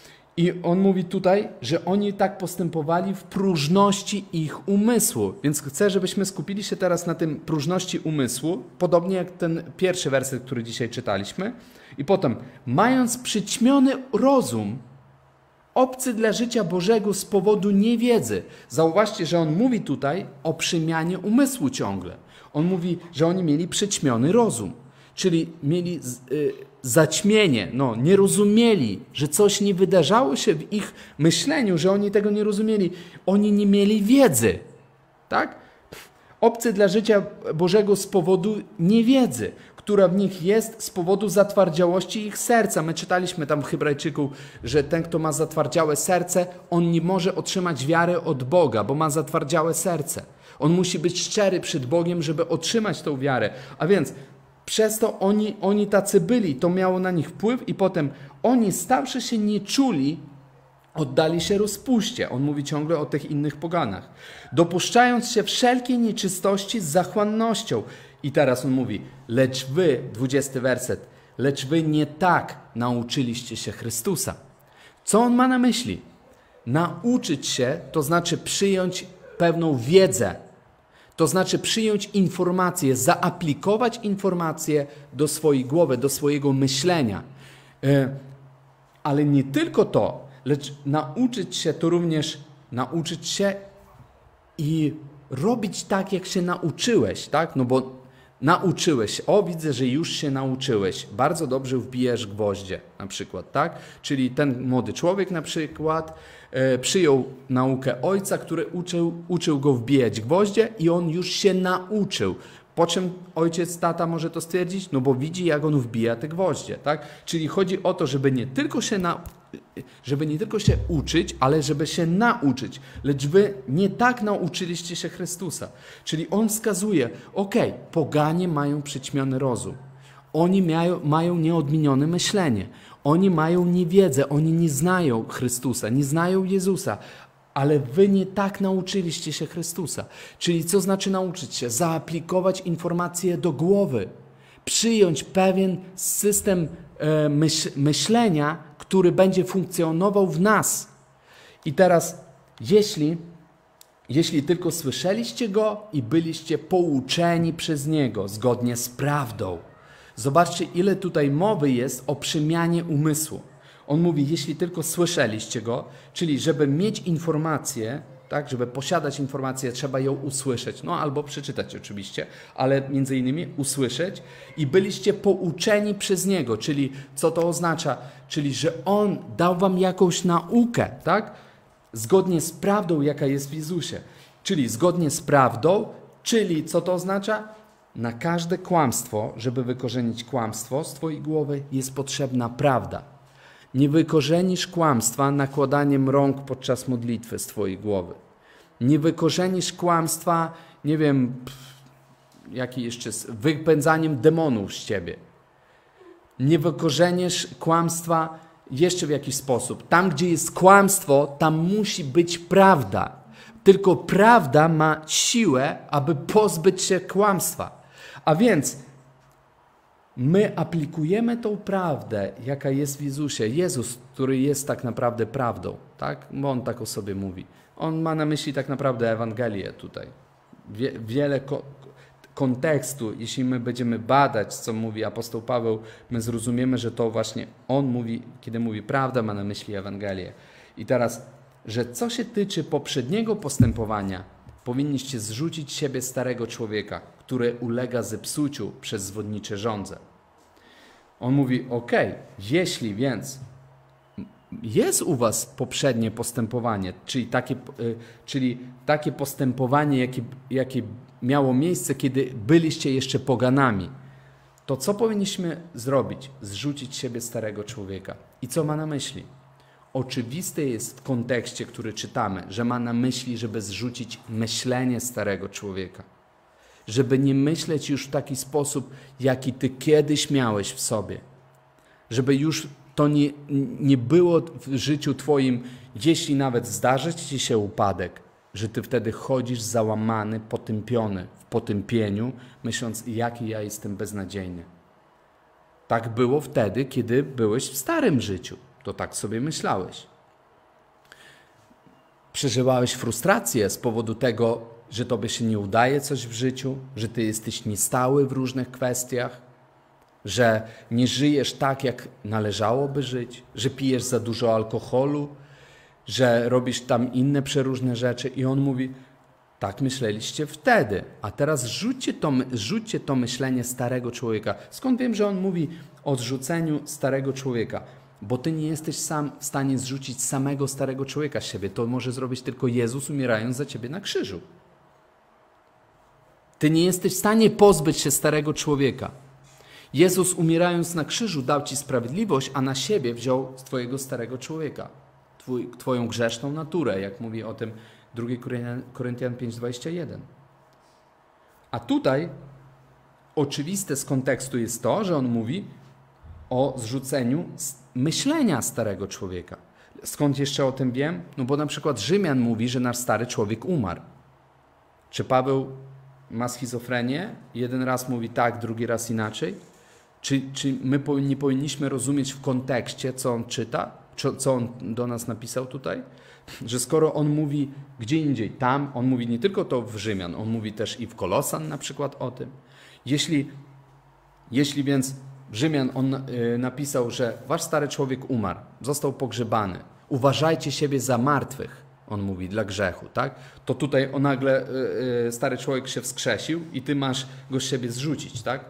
A: I on mówi tutaj, że oni tak postępowali w próżności ich umysłu. Więc chcę, żebyśmy skupili się teraz na tym próżności umysłu, podobnie jak ten pierwszy werset, który dzisiaj czytaliśmy. I potem, mając przyćmiony rozum, obcy dla życia Bożego z powodu niewiedzy. Zauważcie, że on mówi tutaj o przemianie umysłu ciągle. On mówi, że oni mieli przyćmiony rozum, czyli mieli y, zaćmienie, no, nie rozumieli, że coś nie wydarzało się w ich myśleniu, że oni tego nie rozumieli. Oni nie mieli wiedzy, tak? Obcy dla życia Bożego z powodu niewiedzy, która w nich jest z powodu zatwardziałości ich serca. My czytaliśmy tam w Hebrajczyku, że ten, kto ma zatwardziałe serce, on nie może otrzymać wiary od Boga, bo ma zatwardziałe serce. On musi być szczery przed Bogiem, żeby otrzymać tą wiarę. A więc przez to oni, oni tacy byli, to miało na nich wpływ i potem oni, stawszy się nieczuli, oddali się rozpuście. On mówi ciągle o tych innych poganach. Dopuszczając się wszelkiej nieczystości z zachłannością. I teraz on mówi, lecz wy, dwudziesty werset, lecz wy nie tak nauczyliście się Chrystusa. Co on ma na myśli? Nauczyć się, to znaczy przyjąć pewną wiedzę. To znaczy przyjąć informację, zaaplikować informację do swojej głowy, do swojego myślenia. Ale nie tylko to, lecz nauczyć się to również nauczyć się i robić tak, jak się nauczyłeś, tak? No bo nauczyłeś, o widzę, że już się nauczyłeś, bardzo dobrze wbijasz gwoździe na przykład, tak? Czyli ten młody człowiek na przykład e, przyjął naukę ojca, który uczył, uczył go wbijać gwoździe i on już się nauczył. Po czym ojciec, tata może to stwierdzić? No bo widzi, jak on wbija te gwoździe, tak? Czyli chodzi o to, żeby nie tylko się na, żeby nie tylko się uczyć, ale żeby się nauczyć. Lecz wy nie tak nauczyliście się Chrystusa. Czyli on wskazuje, okej, okay, poganie mają przyćmiony rozum. Oni mają, mają nieodmienione myślenie. Oni mają niewiedzę, oni nie znają Chrystusa, nie znają Jezusa. Ale wy nie tak nauczyliście się Chrystusa. Czyli co znaczy nauczyć się? Zaaplikować informacje do głowy. Przyjąć pewien system e, myśl, myślenia, który będzie funkcjonował w nas. I teraz, jeśli, jeśli tylko słyszeliście Go i byliście pouczeni przez Niego, zgodnie z prawdą. Zobaczcie, ile tutaj mowy jest o przemianie umysłu. On mówi, jeśli tylko słyszeliście Go, czyli żeby mieć informację, tak, żeby posiadać informację, trzeba ją usłyszeć, no albo przeczytać oczywiście, ale między innymi usłyszeć i byliście pouczeni przez Niego, czyli co to oznacza? Czyli, że On dał wam jakąś naukę, tak, zgodnie z prawdą, jaka jest w Jezusie, czyli zgodnie z prawdą, czyli co to oznacza? Na każde kłamstwo, żeby wykorzenić kłamstwo z twojej głowy, jest potrzebna prawda. Nie wykorzenisz kłamstwa nakładaniem rąk podczas modlitwy z twojej głowy. Nie wykorzenisz kłamstwa, nie wiem, jaki jeszcze, wypędzaniem demonów z ciebie. Nie wykorzenisz kłamstwa jeszcze w jakiś sposób. Tam, gdzie jest kłamstwo, tam musi być prawda. Tylko prawda ma siłę, aby pozbyć się kłamstwa. A więc my aplikujemy tą prawdę, jaka jest w Jezusie. Jezus, który jest tak naprawdę prawdą, tak? Bo On tak o sobie mówi. On ma na myśli tak naprawdę Ewangelię tutaj. Wie, wiele ko kontekstu, jeśli my będziemy badać, co mówi apostoł Paweł, my zrozumiemy, że to właśnie on mówi, kiedy mówi prawda, ma na myśli Ewangelię. I teraz, że co się tyczy poprzedniego postępowania, powinniście zrzucić z siebie starego człowieka, który ulega zepsuciu przez zwodnicze żądze. On mówi, ok, jeśli więc jest u was poprzednie postępowanie, czyli takie, czyli takie postępowanie, jakie, jakie miało miejsce, kiedy byliście jeszcze poganami, to co powinniśmy zrobić? Zrzucić z siebie starego człowieka. I co ma na myśli? Oczywiste jest w kontekście, który czytamy, że ma na myśli, żeby zrzucić myślenie starego człowieka. Żeby nie myśleć już w taki sposób, jaki ty kiedyś miałeś w sobie. Żeby już to nie, nie było w życiu twoim, jeśli nawet zdarzy ci się upadek, że ty wtedy chodzisz załamany, potępiony, w potępieniu, myśląc, jaki ja jestem beznadziejny. Tak było wtedy, kiedy byłeś w starym życiu. To tak sobie myślałeś. Przeżywałeś frustrację z powodu tego, że tobie się nie udaje coś w życiu, że ty jesteś niestały w różnych kwestiach, że nie żyjesz tak, jak należałoby żyć, że pijesz za dużo alkoholu, że robisz tam inne przeróżne rzeczy. I on mówi, tak myśleliście wtedy, a teraz rzućcie to, rzućcie to myślenie starego człowieka. Skąd wiem, że on mówi o zrzuceniu starego człowieka? Bo ty nie jesteś sam w stanie zrzucić samego starego człowieka z siebie. To może zrobić tylko Jezus, umierając za ciebie na krzyżu. Ty nie jesteś w stanie pozbyć się starego człowieka. Jezus, umierając na krzyżu, dał ci sprawiedliwość, a na siebie wziął z twojego starego człowieka. Twój, twoją grzeszną naturę, jak mówi o tym drugi Koryntian pięć, dwadzieścia jeden. A tutaj oczywiste z kontekstu jest to, że on mówi o zrzuceniu myślenia starego człowieka. Skąd jeszcze o tym wiem? No bo na przykład Rzymian mówi, że nasz stary człowiek umarł. Czy Paweł ma schizofrenię? Jeden raz mówi tak, drugi raz inaczej? Czy, czy my nie powinniśmy rozumieć w kontekście, co on czyta? Co on do nas napisał tutaj? Że skoro on mówi gdzie indziej, tam, on mówi nie tylko to w Rzymian, on mówi też i w Kolosan na przykład o tym. Jeśli, jeśli więc w Rzymian on y, napisał, że wasz stary człowiek umarł, został pogrzebany, Uważajcie siebie za martwych, on mówi, dla grzechu, tak? To tutaj on nagle, yy, stary człowiek się wskrzesił i ty masz go z siebie zrzucić, tak?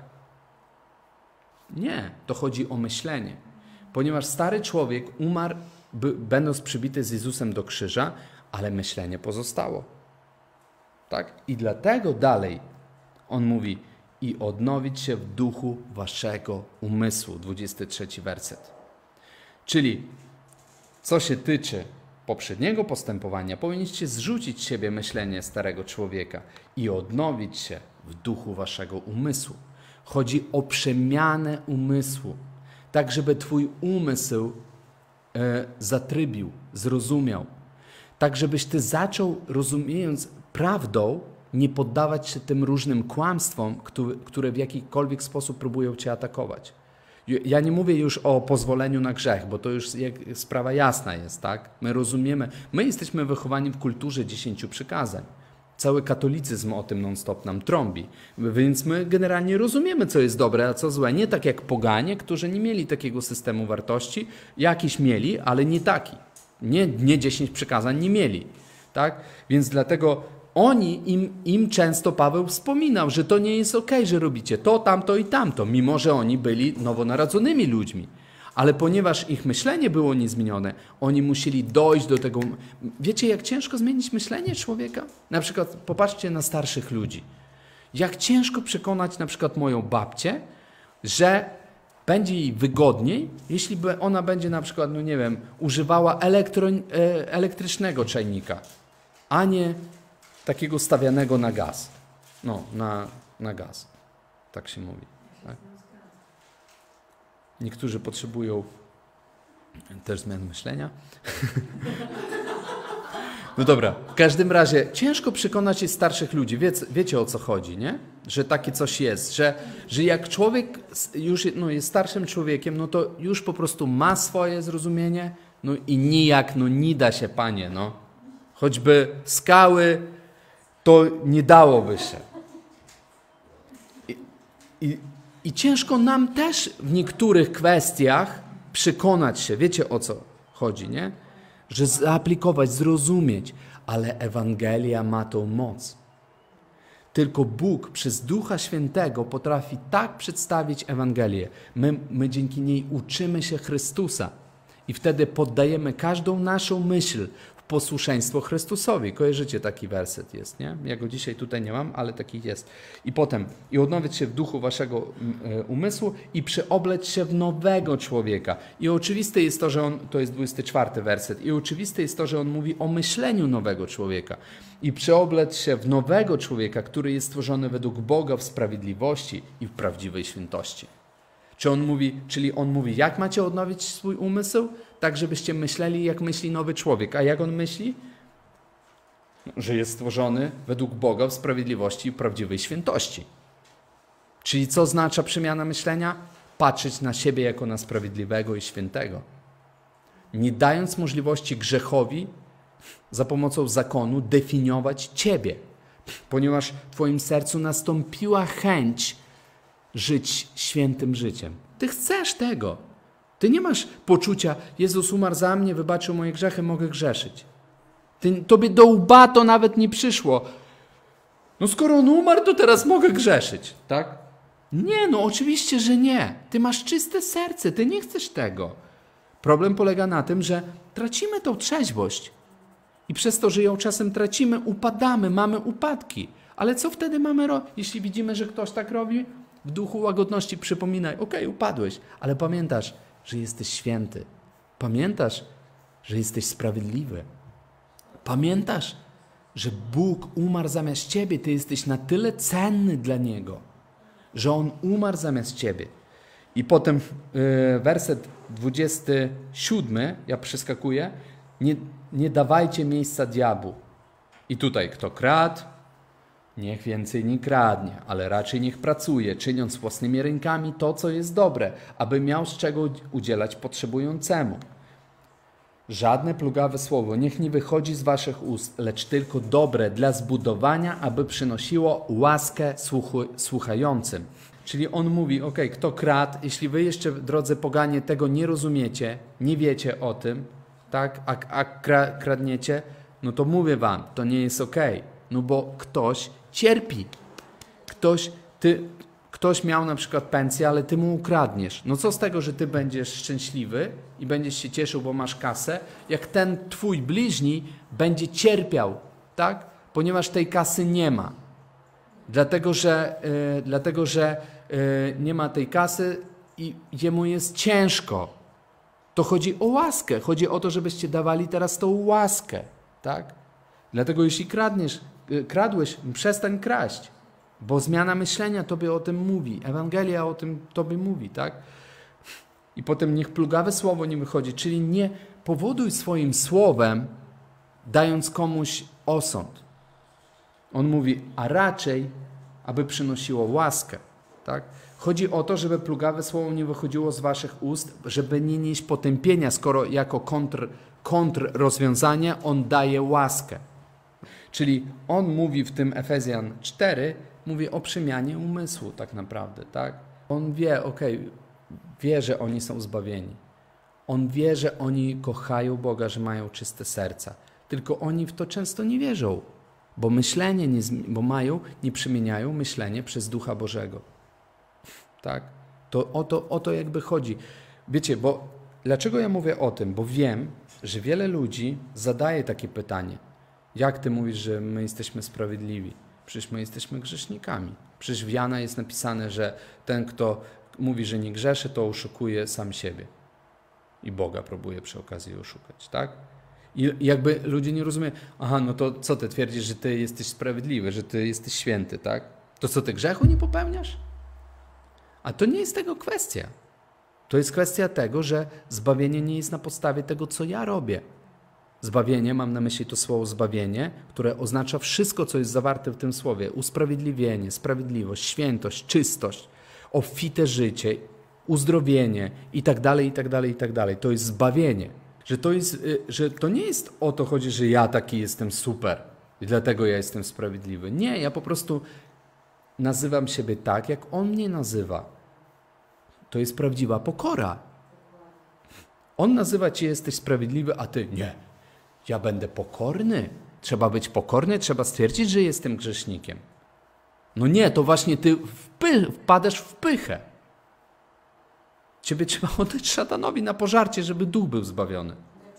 A: Nie, to chodzi o myślenie. Ponieważ stary człowiek umarł, by, będąc przybity z Jezusem do krzyża, ale myślenie pozostało. Tak? I dlatego dalej on mówi i odnowić się w duchu waszego umysłu. dwudziesty trzeci werset. Czyli co się tyczy poprzedniego postępowania, powinniście zrzucić z siebie myślenie starego człowieka i odnowić się w duchu waszego umysłu. Chodzi o przemianę umysłu, tak żeby twój umysł e, zatrybił, zrozumiał. Tak żebyś ty zaczął, rozumiejąc prawdą, nie poddawać się tym różnym kłamstwom, które w jakikolwiek sposób próbują cię atakować. Ja nie mówię już o pozwoleniu na grzech, bo to już sprawa jasna jest, tak? My rozumiemy, my jesteśmy wychowani w kulturze dziesięciu przykazań. Cały katolicyzm o tym non-stop nam trąbi. Więc my generalnie rozumiemy, co jest dobre, a co złe. Nie tak jak poganie, którzy nie mieli takiego systemu wartości. Jakiś mieli, ale nie taki. Nie, nie dziesięć przykazań nie mieli. Tak? Więc dlatego oni, im, im często Paweł wspominał, że to nie jest okej, że robicie to, tamto i tamto, mimo że oni byli nowonarodzonymi ludźmi. Ale ponieważ ich myślenie było niezmienione, oni musieli dojść do tego. Wiecie, jak ciężko zmienić myślenie człowieka? Na przykład popatrzcie na starszych ludzi. Jak ciężko przekonać na przykład moją babcię, że będzie jej wygodniej, jeśli ona będzie na przykład, no nie wiem, używała elektro, elektrycznego czajnika, a nie takiego stawianego na gaz. No, na, na gaz. Tak się mówi. Tak? Niektórzy potrzebują też zmian myślenia. No dobra, w każdym razie ciężko przekonać jest starszych ludzi. Wiecie, wiecie o co chodzi, nie? Że takie coś jest, że, że jak człowiek już no, jest starszym człowiekiem, no to już po prostu ma swoje zrozumienie, no i nijak, no nie da się, panie, no. Choćby skały, to nie dałoby się. I, i, I ciężko nam też w niektórych kwestiach przekonać się, wiecie o co chodzi, nie? Że zaaplikować, zrozumieć, ale Ewangelia ma tą moc. Tylko Bóg przez Ducha Świętego potrafi tak przedstawić Ewangelię. My, my dzięki niej uczymy się Chrystusa i wtedy poddajemy każdą naszą myśl w posłuszeństwo Chrystusowi. Kojarzycie, taki werset jest, nie? Ja go dzisiaj tutaj nie mam, ale taki jest. I potem, i odnowić się w duchu waszego umysłu i przeobleć się w nowego człowieka. I oczywiste jest to, że on, to jest dwudziesty czwarty werset, i oczywiste jest to, że on mówi o myśleniu nowego człowieka. I przeobleć się w nowego człowieka, który jest stworzony według Boga w sprawiedliwości i w prawdziwej świętości. Czy on mówi, czyli on mówi, jak macie odnowić swój umysł? Tak, żebyście myśleli, jak myśli nowy człowiek. A jak on myśli? Że jest stworzony według Boga w sprawiedliwości i prawdziwej świętości. Czyli co oznacza przemiana myślenia? Patrzeć na siebie jako na sprawiedliwego i świętego. Nie dając możliwości grzechowi za pomocą zakonu definiować ciebie. Ponieważ w twoim sercu nastąpiła chęć żyć świętym życiem. Ty chcesz tego. Ty nie masz poczucia, Jezus umarł za mnie, wybaczył moje grzechy, mogę grzeszyć. Ty, tobie do łba to nawet nie przyszło. No skoro on umarł, to teraz mogę grzeszyć, tak? Nie, no oczywiście, że nie. Ty masz czyste serce, ty nie chcesz tego. Problem polega na tym, że tracimy tą trzeźwość. I przez to, że ją czasem tracimy, upadamy, mamy upadki. Ale co wtedy mamy robić, jeśli widzimy, że ktoś tak robi? W duchu łagodności przypominaj, okej, okay, upadłeś, ale pamiętasz, że jesteś święty. Pamiętasz, że jesteś sprawiedliwy. Pamiętasz, że Bóg umarł zamiast ciebie. Ty jesteś na tyle cenny dla Niego, że On umarł zamiast ciebie. I potem yy, werset dwudziesty siódmy, ja przeskakuję, nie, nie dawajcie miejsca diabłu. I tutaj kto kradł, niech więcej nie kradnie, ale raczej niech pracuje, czyniąc własnymi rękami to, co jest dobre, aby miał z czego udzielać potrzebującemu. Żadne plugawe słowo niech nie wychodzi z waszych ust, lecz tylko dobre dla zbudowania, aby przynosiło łaskę słuchu, słuchającym. Czyli on mówi, ok, kto kradł, jeśli wy jeszcze, drodzy poganie, tego nie rozumiecie, nie wiecie o tym, tak, a, a kra, kradniecie, no to mówię wam, to nie jest okej. No bo ktoś cierpi. Ktoś, ty, ktoś miał na przykład pensję, ale ty mu ukradniesz. No co z tego, że ty będziesz szczęśliwy i będziesz się cieszył, bo masz kasę, jak ten twój bliźni będzie cierpiał, tak? Ponieważ tej kasy nie ma. Dlatego, że, yy, dlatego, że yy, nie ma tej kasy i jemu jest ciężko. To chodzi o łaskę. Chodzi o to, żebyście dawali teraz tą łaskę, tak? Dlatego jeśli kradniesz, yy, kradłeś, przestań kraść. Bo zmiana myślenia tobie o tym mówi. Ewangelia o tym tobie mówi, tak? I potem niech plugawe słowo nie wychodzi. Czyli nie powoduj swoim słowem, dając komuś osąd. On mówi, a raczej, aby przynosiło łaskę, tak? Chodzi o to, żeby plugawe słowo nie wychodziło z waszych ust, żeby nie nieść potępienia, skoro jako kontr, kontr rozwiązania on daje łaskę. Czyli on mówi w tym Efezjan cztery, mówi o przemianie umysłu tak naprawdę, tak? On wie, okej, okay, wie, że oni są zbawieni. On wie, że oni kochają Boga, że mają czyste serca. Tylko oni w to często nie wierzą, bo myślenie, nie, bo mają, nie przemieniają myślenie przez Ducha Bożego. Tak? To o to, o to jakby chodzi. Wiecie, bo dlaczego ja mówię o tym? Bo wiem, że wiele ludzi zadaje takie pytanie. Jak ty mówisz, że my jesteśmy sprawiedliwi? Przecież my jesteśmy grzesznikami. Przecież w Jana jest napisane, że ten, kto mówi, że nie grzeszy, to oszukuje sam siebie. I Boga próbuje przy okazji oszukać, tak? I jakby ludzie nie rozumieją, aha, no to co ty twierdzisz, że ty jesteś sprawiedliwy, że ty jesteś święty, tak? To co, ty grzechu nie popełniasz? A to nie jest tego kwestia. To jest kwestia tego, że zbawienie nie jest na podstawie tego, co ja robię. Zbawienie, mam na myśli to słowo zbawienie, które oznacza wszystko, co jest zawarte w tym słowie. Usprawiedliwienie, sprawiedliwość, świętość, czystość, obfite życie, uzdrowienie i tak dalej, i tak dalej, i tak dalej. To jest zbawienie. Że to, jest, że to nie jest o to chodzi, że ja taki jestem super i dlatego ja jestem sprawiedliwy. Nie, ja po prostu nazywam siebie tak, jak On mnie nazywa. To jest prawdziwa pokora. On nazywa cię, jesteś sprawiedliwy, a ty nie. Ja będę pokorny. Trzeba być pokorny, trzeba stwierdzić, że jestem grzesznikiem. No nie, to właśnie ty wpy, wpadasz w pychę. Ciebie trzeba oddać szatanowi na pożarcie, żeby duch był zbawiony.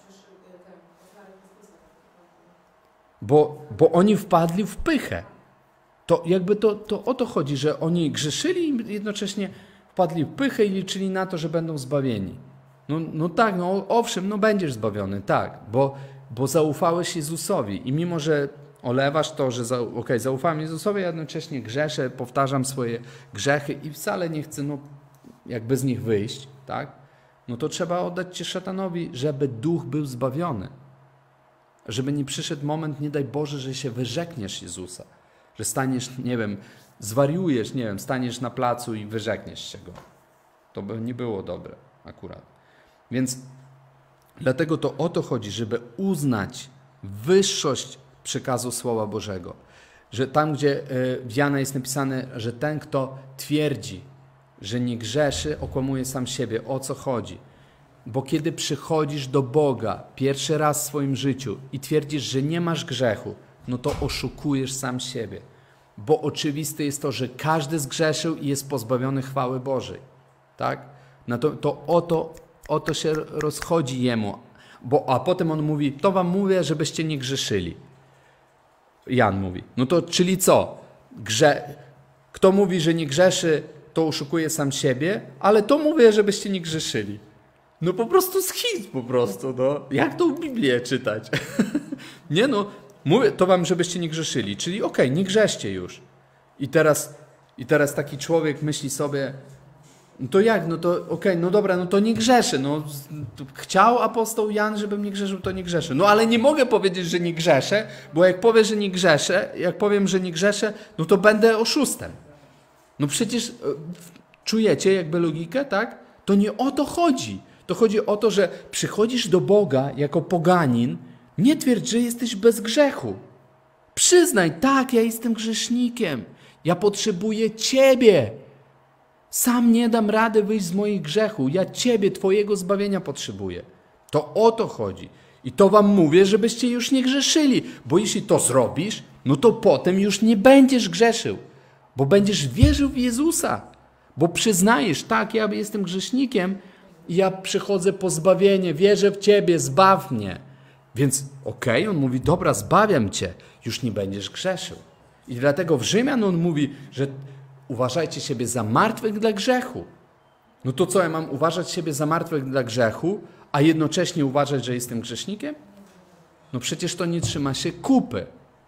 A: Bo, bo oni wpadli w pychę. To jakby to, to o to chodzi, że oni grzeszyli i jednocześnie wpadli w pychę i liczyli na to, że będą zbawieni. No, no tak, no owszem, no będziesz zbawiony, tak, bo, bo zaufałeś Jezusowi i mimo, że olewasz to, że za, okay, zaufałem Jezusowi, ja jednocześnie grzeszę, powtarzam swoje grzechy i wcale nie chcę no, jakby z nich wyjść, tak, no to trzeba oddać cię szatanowi, żeby duch był zbawiony. Żeby nie przyszedł moment, nie daj Boże, że się wyrzekniesz Jezusa, że staniesz, nie wiem, zwariujesz, nie wiem, staniesz na placu i wyrzekniesz się Go. To by nie było dobre akurat. Więc dlatego to o to chodzi, żeby uznać wyższość przekazu Słowa Bożego. Że tam, gdzie w Jana jest napisane, że ten, kto twierdzi, że nie grzeszy, okłamuje sam siebie. O co chodzi? Bo kiedy przychodzisz do Boga pierwszy raz w swoim życiu i twierdzisz, że nie masz grzechu, no to oszukujesz sam siebie. Bo oczywiste jest to, że każdy zgrzeszył i jest pozbawiony chwały Bożej. Tak? No to, to o to O to się rozchodzi jemu. Bo, a potem on mówi, to wam mówię, żebyście nie grzeszyli. Jan mówi, no to czyli co? Grze... Kto mówi, że nie grzeszy, to oszukuje sam siebie, ale to mówię, żebyście nie grzeszyli. No po prostu schizm po prostu, no. Jak tą Biblię czytać? Nie no, mówię to wam, żebyście nie grzeszyli. Czyli okej, okay, nie grzeszcie już. I teraz, I teraz taki człowiek myśli sobie, no to jak? No to okej, okay, no dobra, no to nie grzeszy. No, chciał apostoł Jan, żebym nie grzeszył, to nie grzeszy. No ale nie mogę powiedzieć, że nie grzeszę, bo jak powiem, że nie grzeszę, jak powiem, że nie grzeszę, no to będę oszustem. No przecież czujecie jakby logikę, tak? To nie o to chodzi. To chodzi o to, że przychodzisz do Boga jako poganin, nie twierdź, że jesteś bez grzechu. Przyznaj, tak, ja jestem grzesznikiem. Ja potrzebuję Ciebie. Sam nie dam rady wyjść z moich grzechów. Ja Ciebie, Twojego zbawienia potrzebuję. To o to chodzi. I to wam mówię, żebyście już nie grzeszyli, bo jeśli to zrobisz, no to potem już nie będziesz grzeszył, bo będziesz wierzył w Jezusa, bo przyznajesz, tak, ja jestem grzesznikiem i ja przychodzę po zbawienie, wierzę w Ciebie, zbaw mnie. Więc okej, okay, on mówi, dobra, zbawiam Cię, już nie będziesz grzeszył. I dlatego w Rzymian on mówi, że uważajcie siebie za martwych dla grzechu. No to co, ja mam uważać siebie za martwych dla grzechu, a jednocześnie uważać, że jestem grzesznikiem? No przecież to nie trzyma się kupy.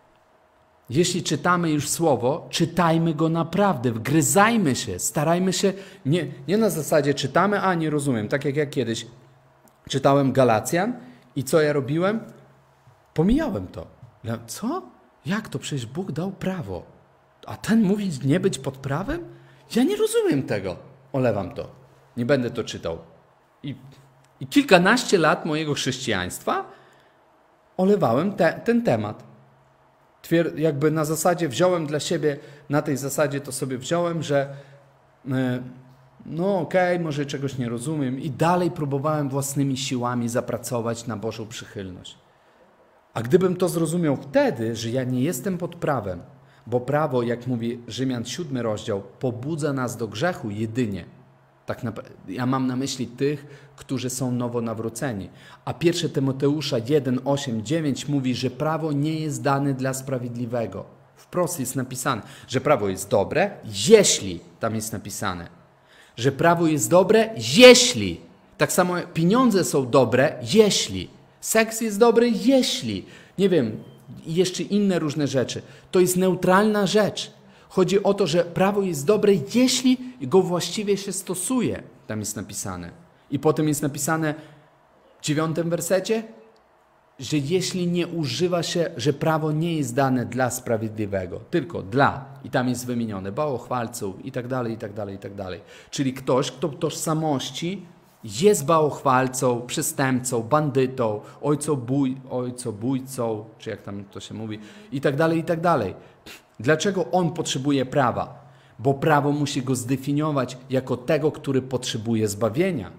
A: Jeśli czytamy już Słowo, czytajmy go naprawdę, wgryzajmy się, starajmy się, nie, nie na zasadzie czytamy, a nie rozumiem. Tak jak ja kiedyś czytałem Galacjan i co ja robiłem? Pomijałem to. Ja, co? Jak to? Przecież Bóg dał prawo. A ten mówi nie być pod prawem? Ja nie rozumiem tego. Olewam to. Nie będę to czytał. I, i kilkanaście lat mojego chrześcijaństwa olewałem te, ten temat. Twier, jakby na zasadzie wziąłem dla siebie, na tej zasadzie to sobie wziąłem, że e, no okej, okay, może czegoś nie rozumiem i dalej próbowałem własnymi siłami zapracować na Bożą przychylność. A gdybym to zrozumiał wtedy, że ja nie jestem pod prawem, bo prawo, jak mówi Rzymian siódmy rozdział, pobudza nas do grzechu jedynie. Tak naprawdę, ja mam na myśli tych, którzy są nowo nawróceni. A pierwsze Tymoteusza jeden, osiem, dziewięć mówi, że prawo nie jest dane dla sprawiedliwego. Wprost jest napisane, że prawo jest dobre, jeśli, tam jest napisane, że prawo jest dobre, jeśli. Tak samo pieniądze są dobre, jeśli. Seks jest dobry, jeśli. Nie wiem, jeszcze inne różne rzeczy. To jest neutralna rzecz. Chodzi o to, że prawo jest dobre, jeśli go właściwie się stosuje. Tam jest napisane. I potem jest napisane w dziewiątym wersecie, że jeśli nie używa się, że prawo nie jest dane dla sprawiedliwego, tylko dla, i tam jest wymienione, bałwochwalców i tak dalej, i tak dalej, i tak dalej. Czyli ktoś, kto w tożsamości jest bałwochwalcą, przestępcą, bandytą, ojcobój, ojcobójcą, czy jak tam to się mówi, i tak dalej, i tak dalej. Dlaczego on potrzebuje prawa? Bo prawo musi go zdefiniować jako tego, który potrzebuje zbawienia.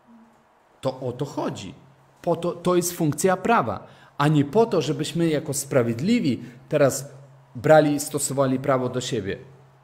A: To o to chodzi. Po to, to jest funkcja prawa, a nie po to, żebyśmy jako sprawiedliwi teraz brali i stosowali prawo do siebie.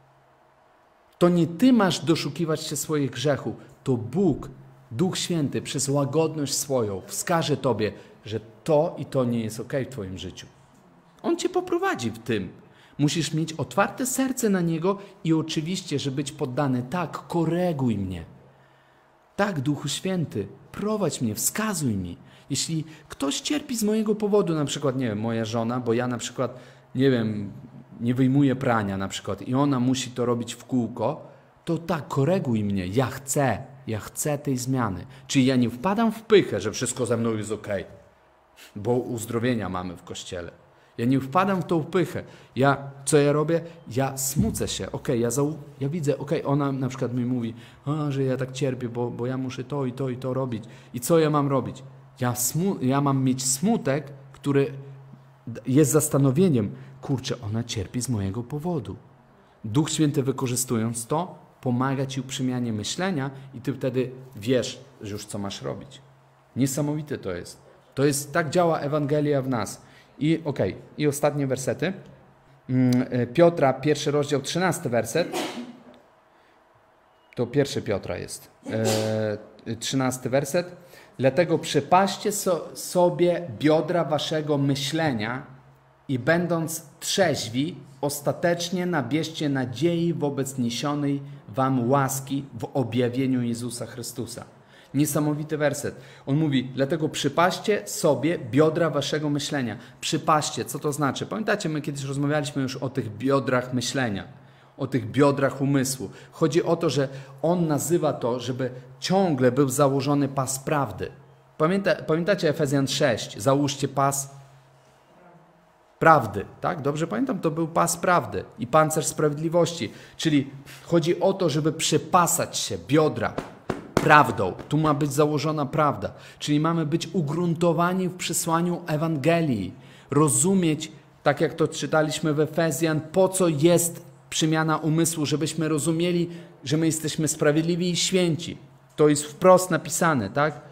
A: To nie ty masz doszukiwać się swoich grzechów, to Bóg, Duch Święty przez łagodność swoją wskaże tobie, że to i to nie jest okej w twoim życiu. On cię poprowadzi w tym. Musisz mieć otwarte serce na Niego i oczywiście, że być poddany. Tak, koreguj mnie. Tak, Duchu Święty, prowadź mnie, wskazuj mi. Jeśli ktoś cierpi z mojego powodu, na przykład, nie wiem, moja żona, bo ja na przykład, nie wiem, nie wyjmuję prania na przykład i ona musi to robić w kółko, to tak, koreguj mnie. Ja chcę, ja chcę tej zmiany. Czyli ja nie wpadam w pychę, że wszystko ze mną jest okej, bo uzdrowienia mamy w Kościele. Ja nie wpadam w tą pychę. Ja, co ja robię? Ja smucę się. Okej, okay, ja, zau- ja widzę, okej, okay, ona na przykład mi mówi, a, że ja tak cierpię, bo, bo ja muszę to i to i to robić. I co ja mam robić? Ja, smu- ja mam mieć smutek, który jest zastanowieniem. Kurczę, ona cierpi z mojego powodu. Duch Święty, wykorzystując to, pomaga ci w przemianie myślenia i ty wtedy wiesz już, co masz robić. Niesamowite to jest. To jest, tak działa Ewangelia w nas. I okej, okay, i ostatnie wersety. Piotra, pierwszy rozdział, trzynasty werset. To pierwszy Piotra jest. E, trzynasty werset. Dlatego przepaście so, sobie biodra waszego myślenia i będąc trzeźwi, ostatecznie nabierzcie nadziei wobec niesionej wam łaski w objawieniu Jezusa Chrystusa. Niesamowity werset. On mówi, dlatego przypaście sobie biodra waszego myślenia. Przypaście, co to znaczy? Pamiętacie, my kiedyś rozmawialiśmy już o tych biodrach myślenia, o tych biodrach umysłu. Chodzi o to, że on nazywa to, żeby ciągle był założony pas prawdy. Pamięta, pamiętacie Efezjan sześć? Załóżcie pas prawdy, tak? Dobrze pamiętam? To był pas prawdy i pancerz sprawiedliwości. Czyli chodzi o to, żeby przypasać się biodra prawdą. Tu ma być założona prawda. Czyli mamy być ugruntowani w przesłaniu Ewangelii. Rozumieć, tak jak to czytaliśmy w Efezjan, po co jest przemiana umysłu, żebyśmy rozumieli, że my jesteśmy sprawiedliwi i święci. To jest wprost napisane, tak?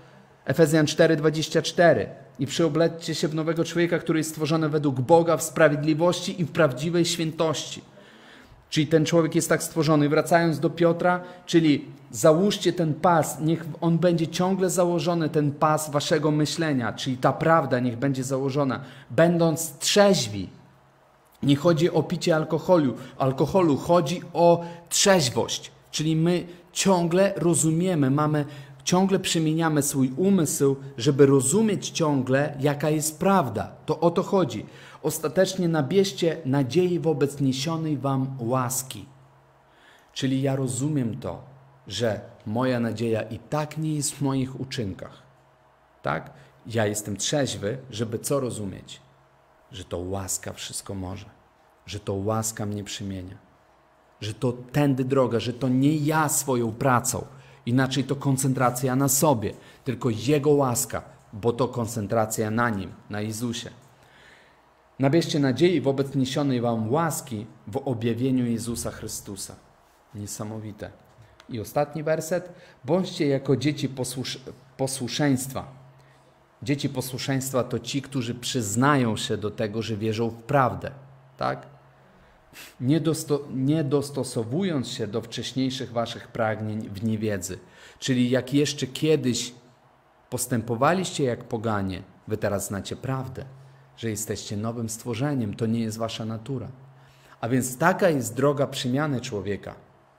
A: Efezjan cztery, dwadzieścia cztery. I przyobleczcie się w nowego człowieka, który jest stworzony według Boga w sprawiedliwości i w prawdziwej świętości. Czyli ten człowiek jest tak stworzony. Wracając do Piotra, czyli załóżcie ten pas, niech on będzie ciągle założony, ten pas waszego myślenia, czyli ta prawda niech będzie założona, będąc trzeźwi. Nie chodzi o picie alkoholu, alkoholu, chodzi o trzeźwość, czyli my ciągle rozumiemy, mamy, ciągle przemieniamy swój umysł, żeby rozumieć ciągle, jaka jest prawda. To o to chodzi. Ostatecznie nabierzcie nadziei wobec niesionej wam łaski. Czyli ja rozumiem to, że moja nadzieja i tak nie jest w moich uczynkach. Tak? Ja jestem trzeźwy, żeby co rozumieć? Że to łaska wszystko może. Że to łaska mnie przemienia. Że to tędy droga, że to nie ja swoją pracą. Inaczej to koncentracja na sobie, tylko Jego łaska, bo to koncentracja na Nim, na Jezusie. Nabierzcie nadziei wobec niesionej wam łaski w objawieniu Jezusa Chrystusa. Niesamowite. I ostatni werset. Bądźcie jako dzieci posłusz posłuszeństwa. Dzieci posłuszeństwa to ci, którzy przyznają się do tego, że wierzą w prawdę. Tak? Nie, dosto nie dostosowując się do wcześniejszych waszych pragnień w niewiedzy. Czyli jak jeszcze kiedyś postępowaliście jak poganie, wy teraz znacie prawdę. Że jesteście nowym stworzeniem, to nie jest wasza natura. A więc taka jest droga przemiany człowieka.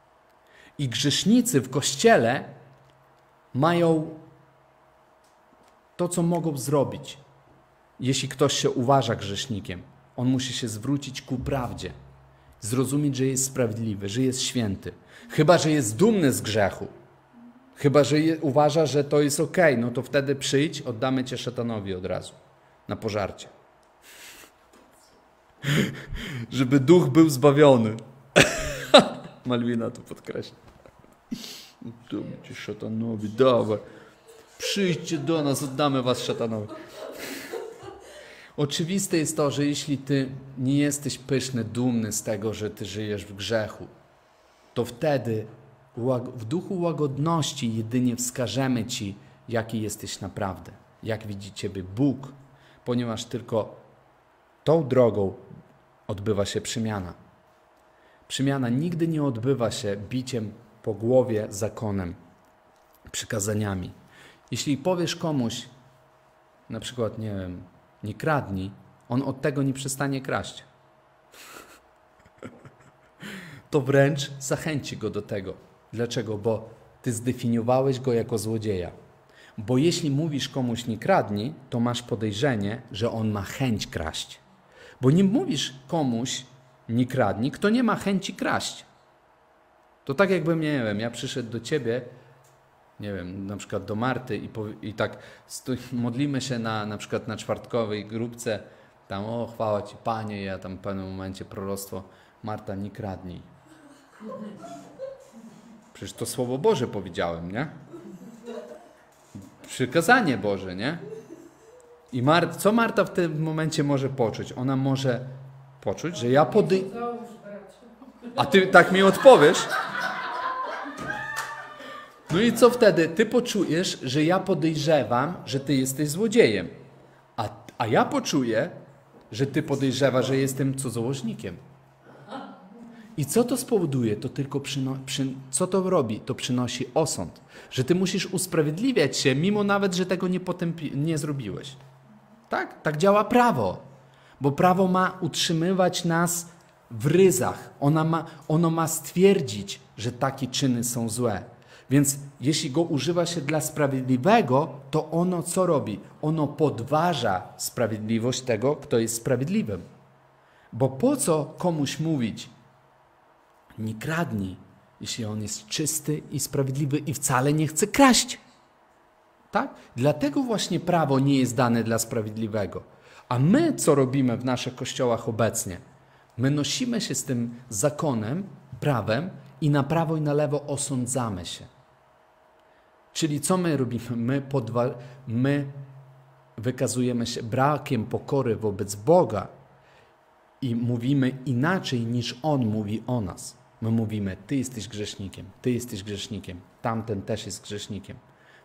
A: I grzesznicy w Kościele mają to, co mogą zrobić. Jeśli ktoś się uważa grzesznikiem, on musi się zwrócić ku prawdzie. Zrozumieć, że jest sprawiedliwy, że jest święty. Chyba że jest dumny z grzechu. Chyba że je, uważa, że to jest okej, okay, no to wtedy przyjdź, oddamy cię szatanowi od razu. Na pożarcie. Żeby duch był zbawiony. Malwina to podkreśla. Oddamy cię szatanowi, dawaj. Przyjdźcie do nas, oddamy was szatanowi. Oczywiste jest to, że jeśli ty nie jesteś pyszny, dumny z tego, że ty żyjesz w grzechu, to wtedy w duchu łagodności jedynie wskażemy ci, jaki jesteś naprawdę. Jak widzi ciebie Bóg, ponieważ tylko tą drogą odbywa się przemiana. Przemiana nigdy nie odbywa się biciem po głowie zakonem, przykazaniami. Jeśli powiesz komuś, na przykład, nie wiem, nie kradnij, on od tego nie przestanie kraść. To wręcz zachęci go do tego. Dlaczego? Bo ty zdefiniowałeś go jako złodzieja. Bo jeśli mówisz komuś nie kradnij, to masz podejrzenie, że on ma chęć kraść. Bo nie mówisz komuś nie kradnij, kto nie ma chęci kraść. To tak jakbym, nie wiem, ja przyszedł do ciebie, nie wiem, na przykład do Marty i, i tak modlimy się na, na przykład na czwartkowej grupce, tam o chwała Ci Panie, ja tam w pewnym momencie proroctwo, Marta nie kradnij. Przecież to Słowo Boże powiedziałem, nie? Przykazanie Boże, nie? I Mar co Marta w tym momencie może poczuć? Ona może poczuć, że ja podej... A ty tak mi odpowiesz? No i co wtedy? Ty poczujesz, że ja podejrzewam, że ty jesteś złodziejem. A, a ja poczuję, że ty podejrzewasz, że jestem cudzołożnikiem. I co to spowoduje? To tylko przyno, przy, co to robi? To przynosi osąd. Że ty musisz usprawiedliwiać się, mimo nawet, że tego nie, potępi, nie zrobiłeś. Tak? Tak działa prawo. Bo prawo ma utrzymywać nas w ryzach. Ona ma, ono ma stwierdzić, że takie czyny są złe. Więc jeśli go używa się dla sprawiedliwego, to ono co robi? Ono podważa sprawiedliwość tego, kto jest sprawiedliwym. Bo po co komuś mówić, nie kradnij, jeśli on jest czysty i sprawiedliwy i wcale nie chce kraść. Tak? Dlatego właśnie prawo nie jest dane dla sprawiedliwego. A my co robimy w naszych kościołach obecnie? My nosimy się z tym zakonem, prawem i na prawo i na lewo osądzamy się. Czyli co my robimy? My, podwa- my wykazujemy się brakiem pokory wobec Boga i mówimy inaczej niż On mówi o nas. My mówimy, ty jesteś grzesznikiem, ty jesteś grzesznikiem, tamten też jest grzesznikiem.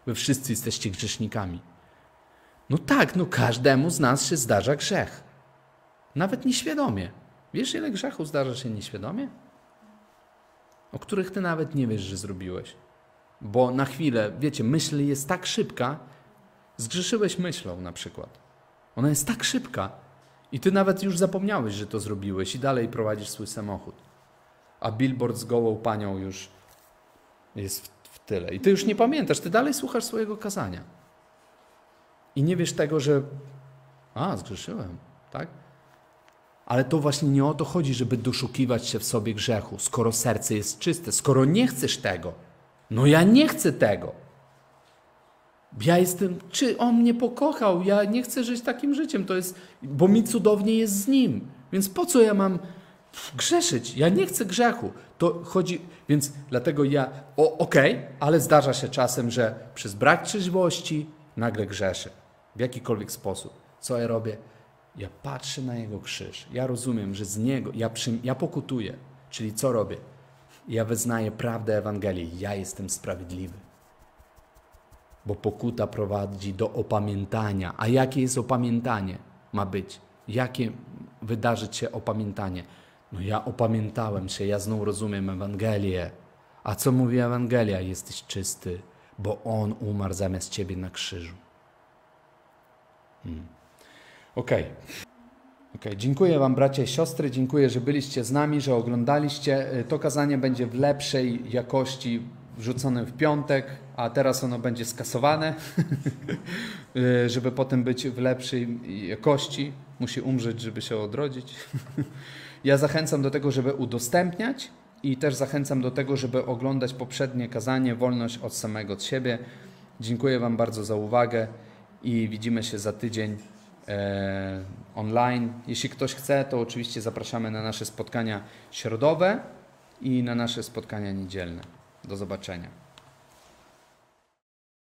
A: Wy wszyscy jesteście grzesznikami. No tak, no każdemu z nas się zdarza grzech. Nawet nieświadomie. Wiesz, ile grzechu zdarza się nieświadomie? O których ty nawet nie wiesz, że zrobiłeś. Bo na chwilę, wiecie, myśl jest tak szybka, zgrzeszyłeś myślą na przykład. Ona jest tak szybka i ty nawet już zapomniałeś, że to zrobiłeś i dalej prowadzisz swój samochód. A billboard z gołą panią już jest w, w tyle. I ty już nie pamiętasz, ty dalej słuchasz swojego kazania. I nie wiesz tego, że a, zgrzeszyłem, tak? Ale to właśnie nie o to chodzi, żeby doszukiwać się w sobie grzechu, skoro serce jest czyste, skoro nie chcesz tego. No ja nie chcę tego. Ja jestem, czy on mnie pokochał? Ja nie chcę żyć takim życiem, to jest, bo mi cudownie jest z nim. Więc po co ja mam grzeszyć? Ja nie chcę grzechu. To chodzi, więc dlatego ja, o, okej, okay, ale zdarza się czasem, że przez brak trzeźwości nagle grzeszę. W jakikolwiek sposób. Co ja robię? Ja patrzę na Jego krzyż. Ja rozumiem, że z Niego, ja, przy, ja pokutuję. Czyli co robię? Ja wyznaję prawdę Ewangelii. Ja jestem sprawiedliwy. Bo pokuta prowadzi do opamiętania. A jakie jest opamiętanie? Ma być. Jakie wydarzyć się opamiętanie? No ja opamiętałem się, ja znów rozumiem Ewangelię. A co mówi Ewangelia? Jesteś czysty, bo On umarł zamiast ciebie na krzyżu. Hmm. Okej. Okay. Okay. Dziękuję wam, bracia i siostry. Dziękuję, że byliście z nami, że oglądaliście. To kazanie będzie w lepszej jakości wrzucone w piątek, a teraz ono będzie skasowane, żeby potem być w lepszej jakości. Musi umrzeć, żeby się odrodzić. Ja zachęcam do tego, żeby udostępniać i też zachęcam do tego, żeby oglądać poprzednie kazanie Wolność od samego siebie. Dziękuję wam bardzo za uwagę i widzimy się za tydzień e, online. Jeśli ktoś chce, to oczywiście zapraszamy na nasze spotkania środowe i na nasze spotkania niedzielne. Do zobaczenia.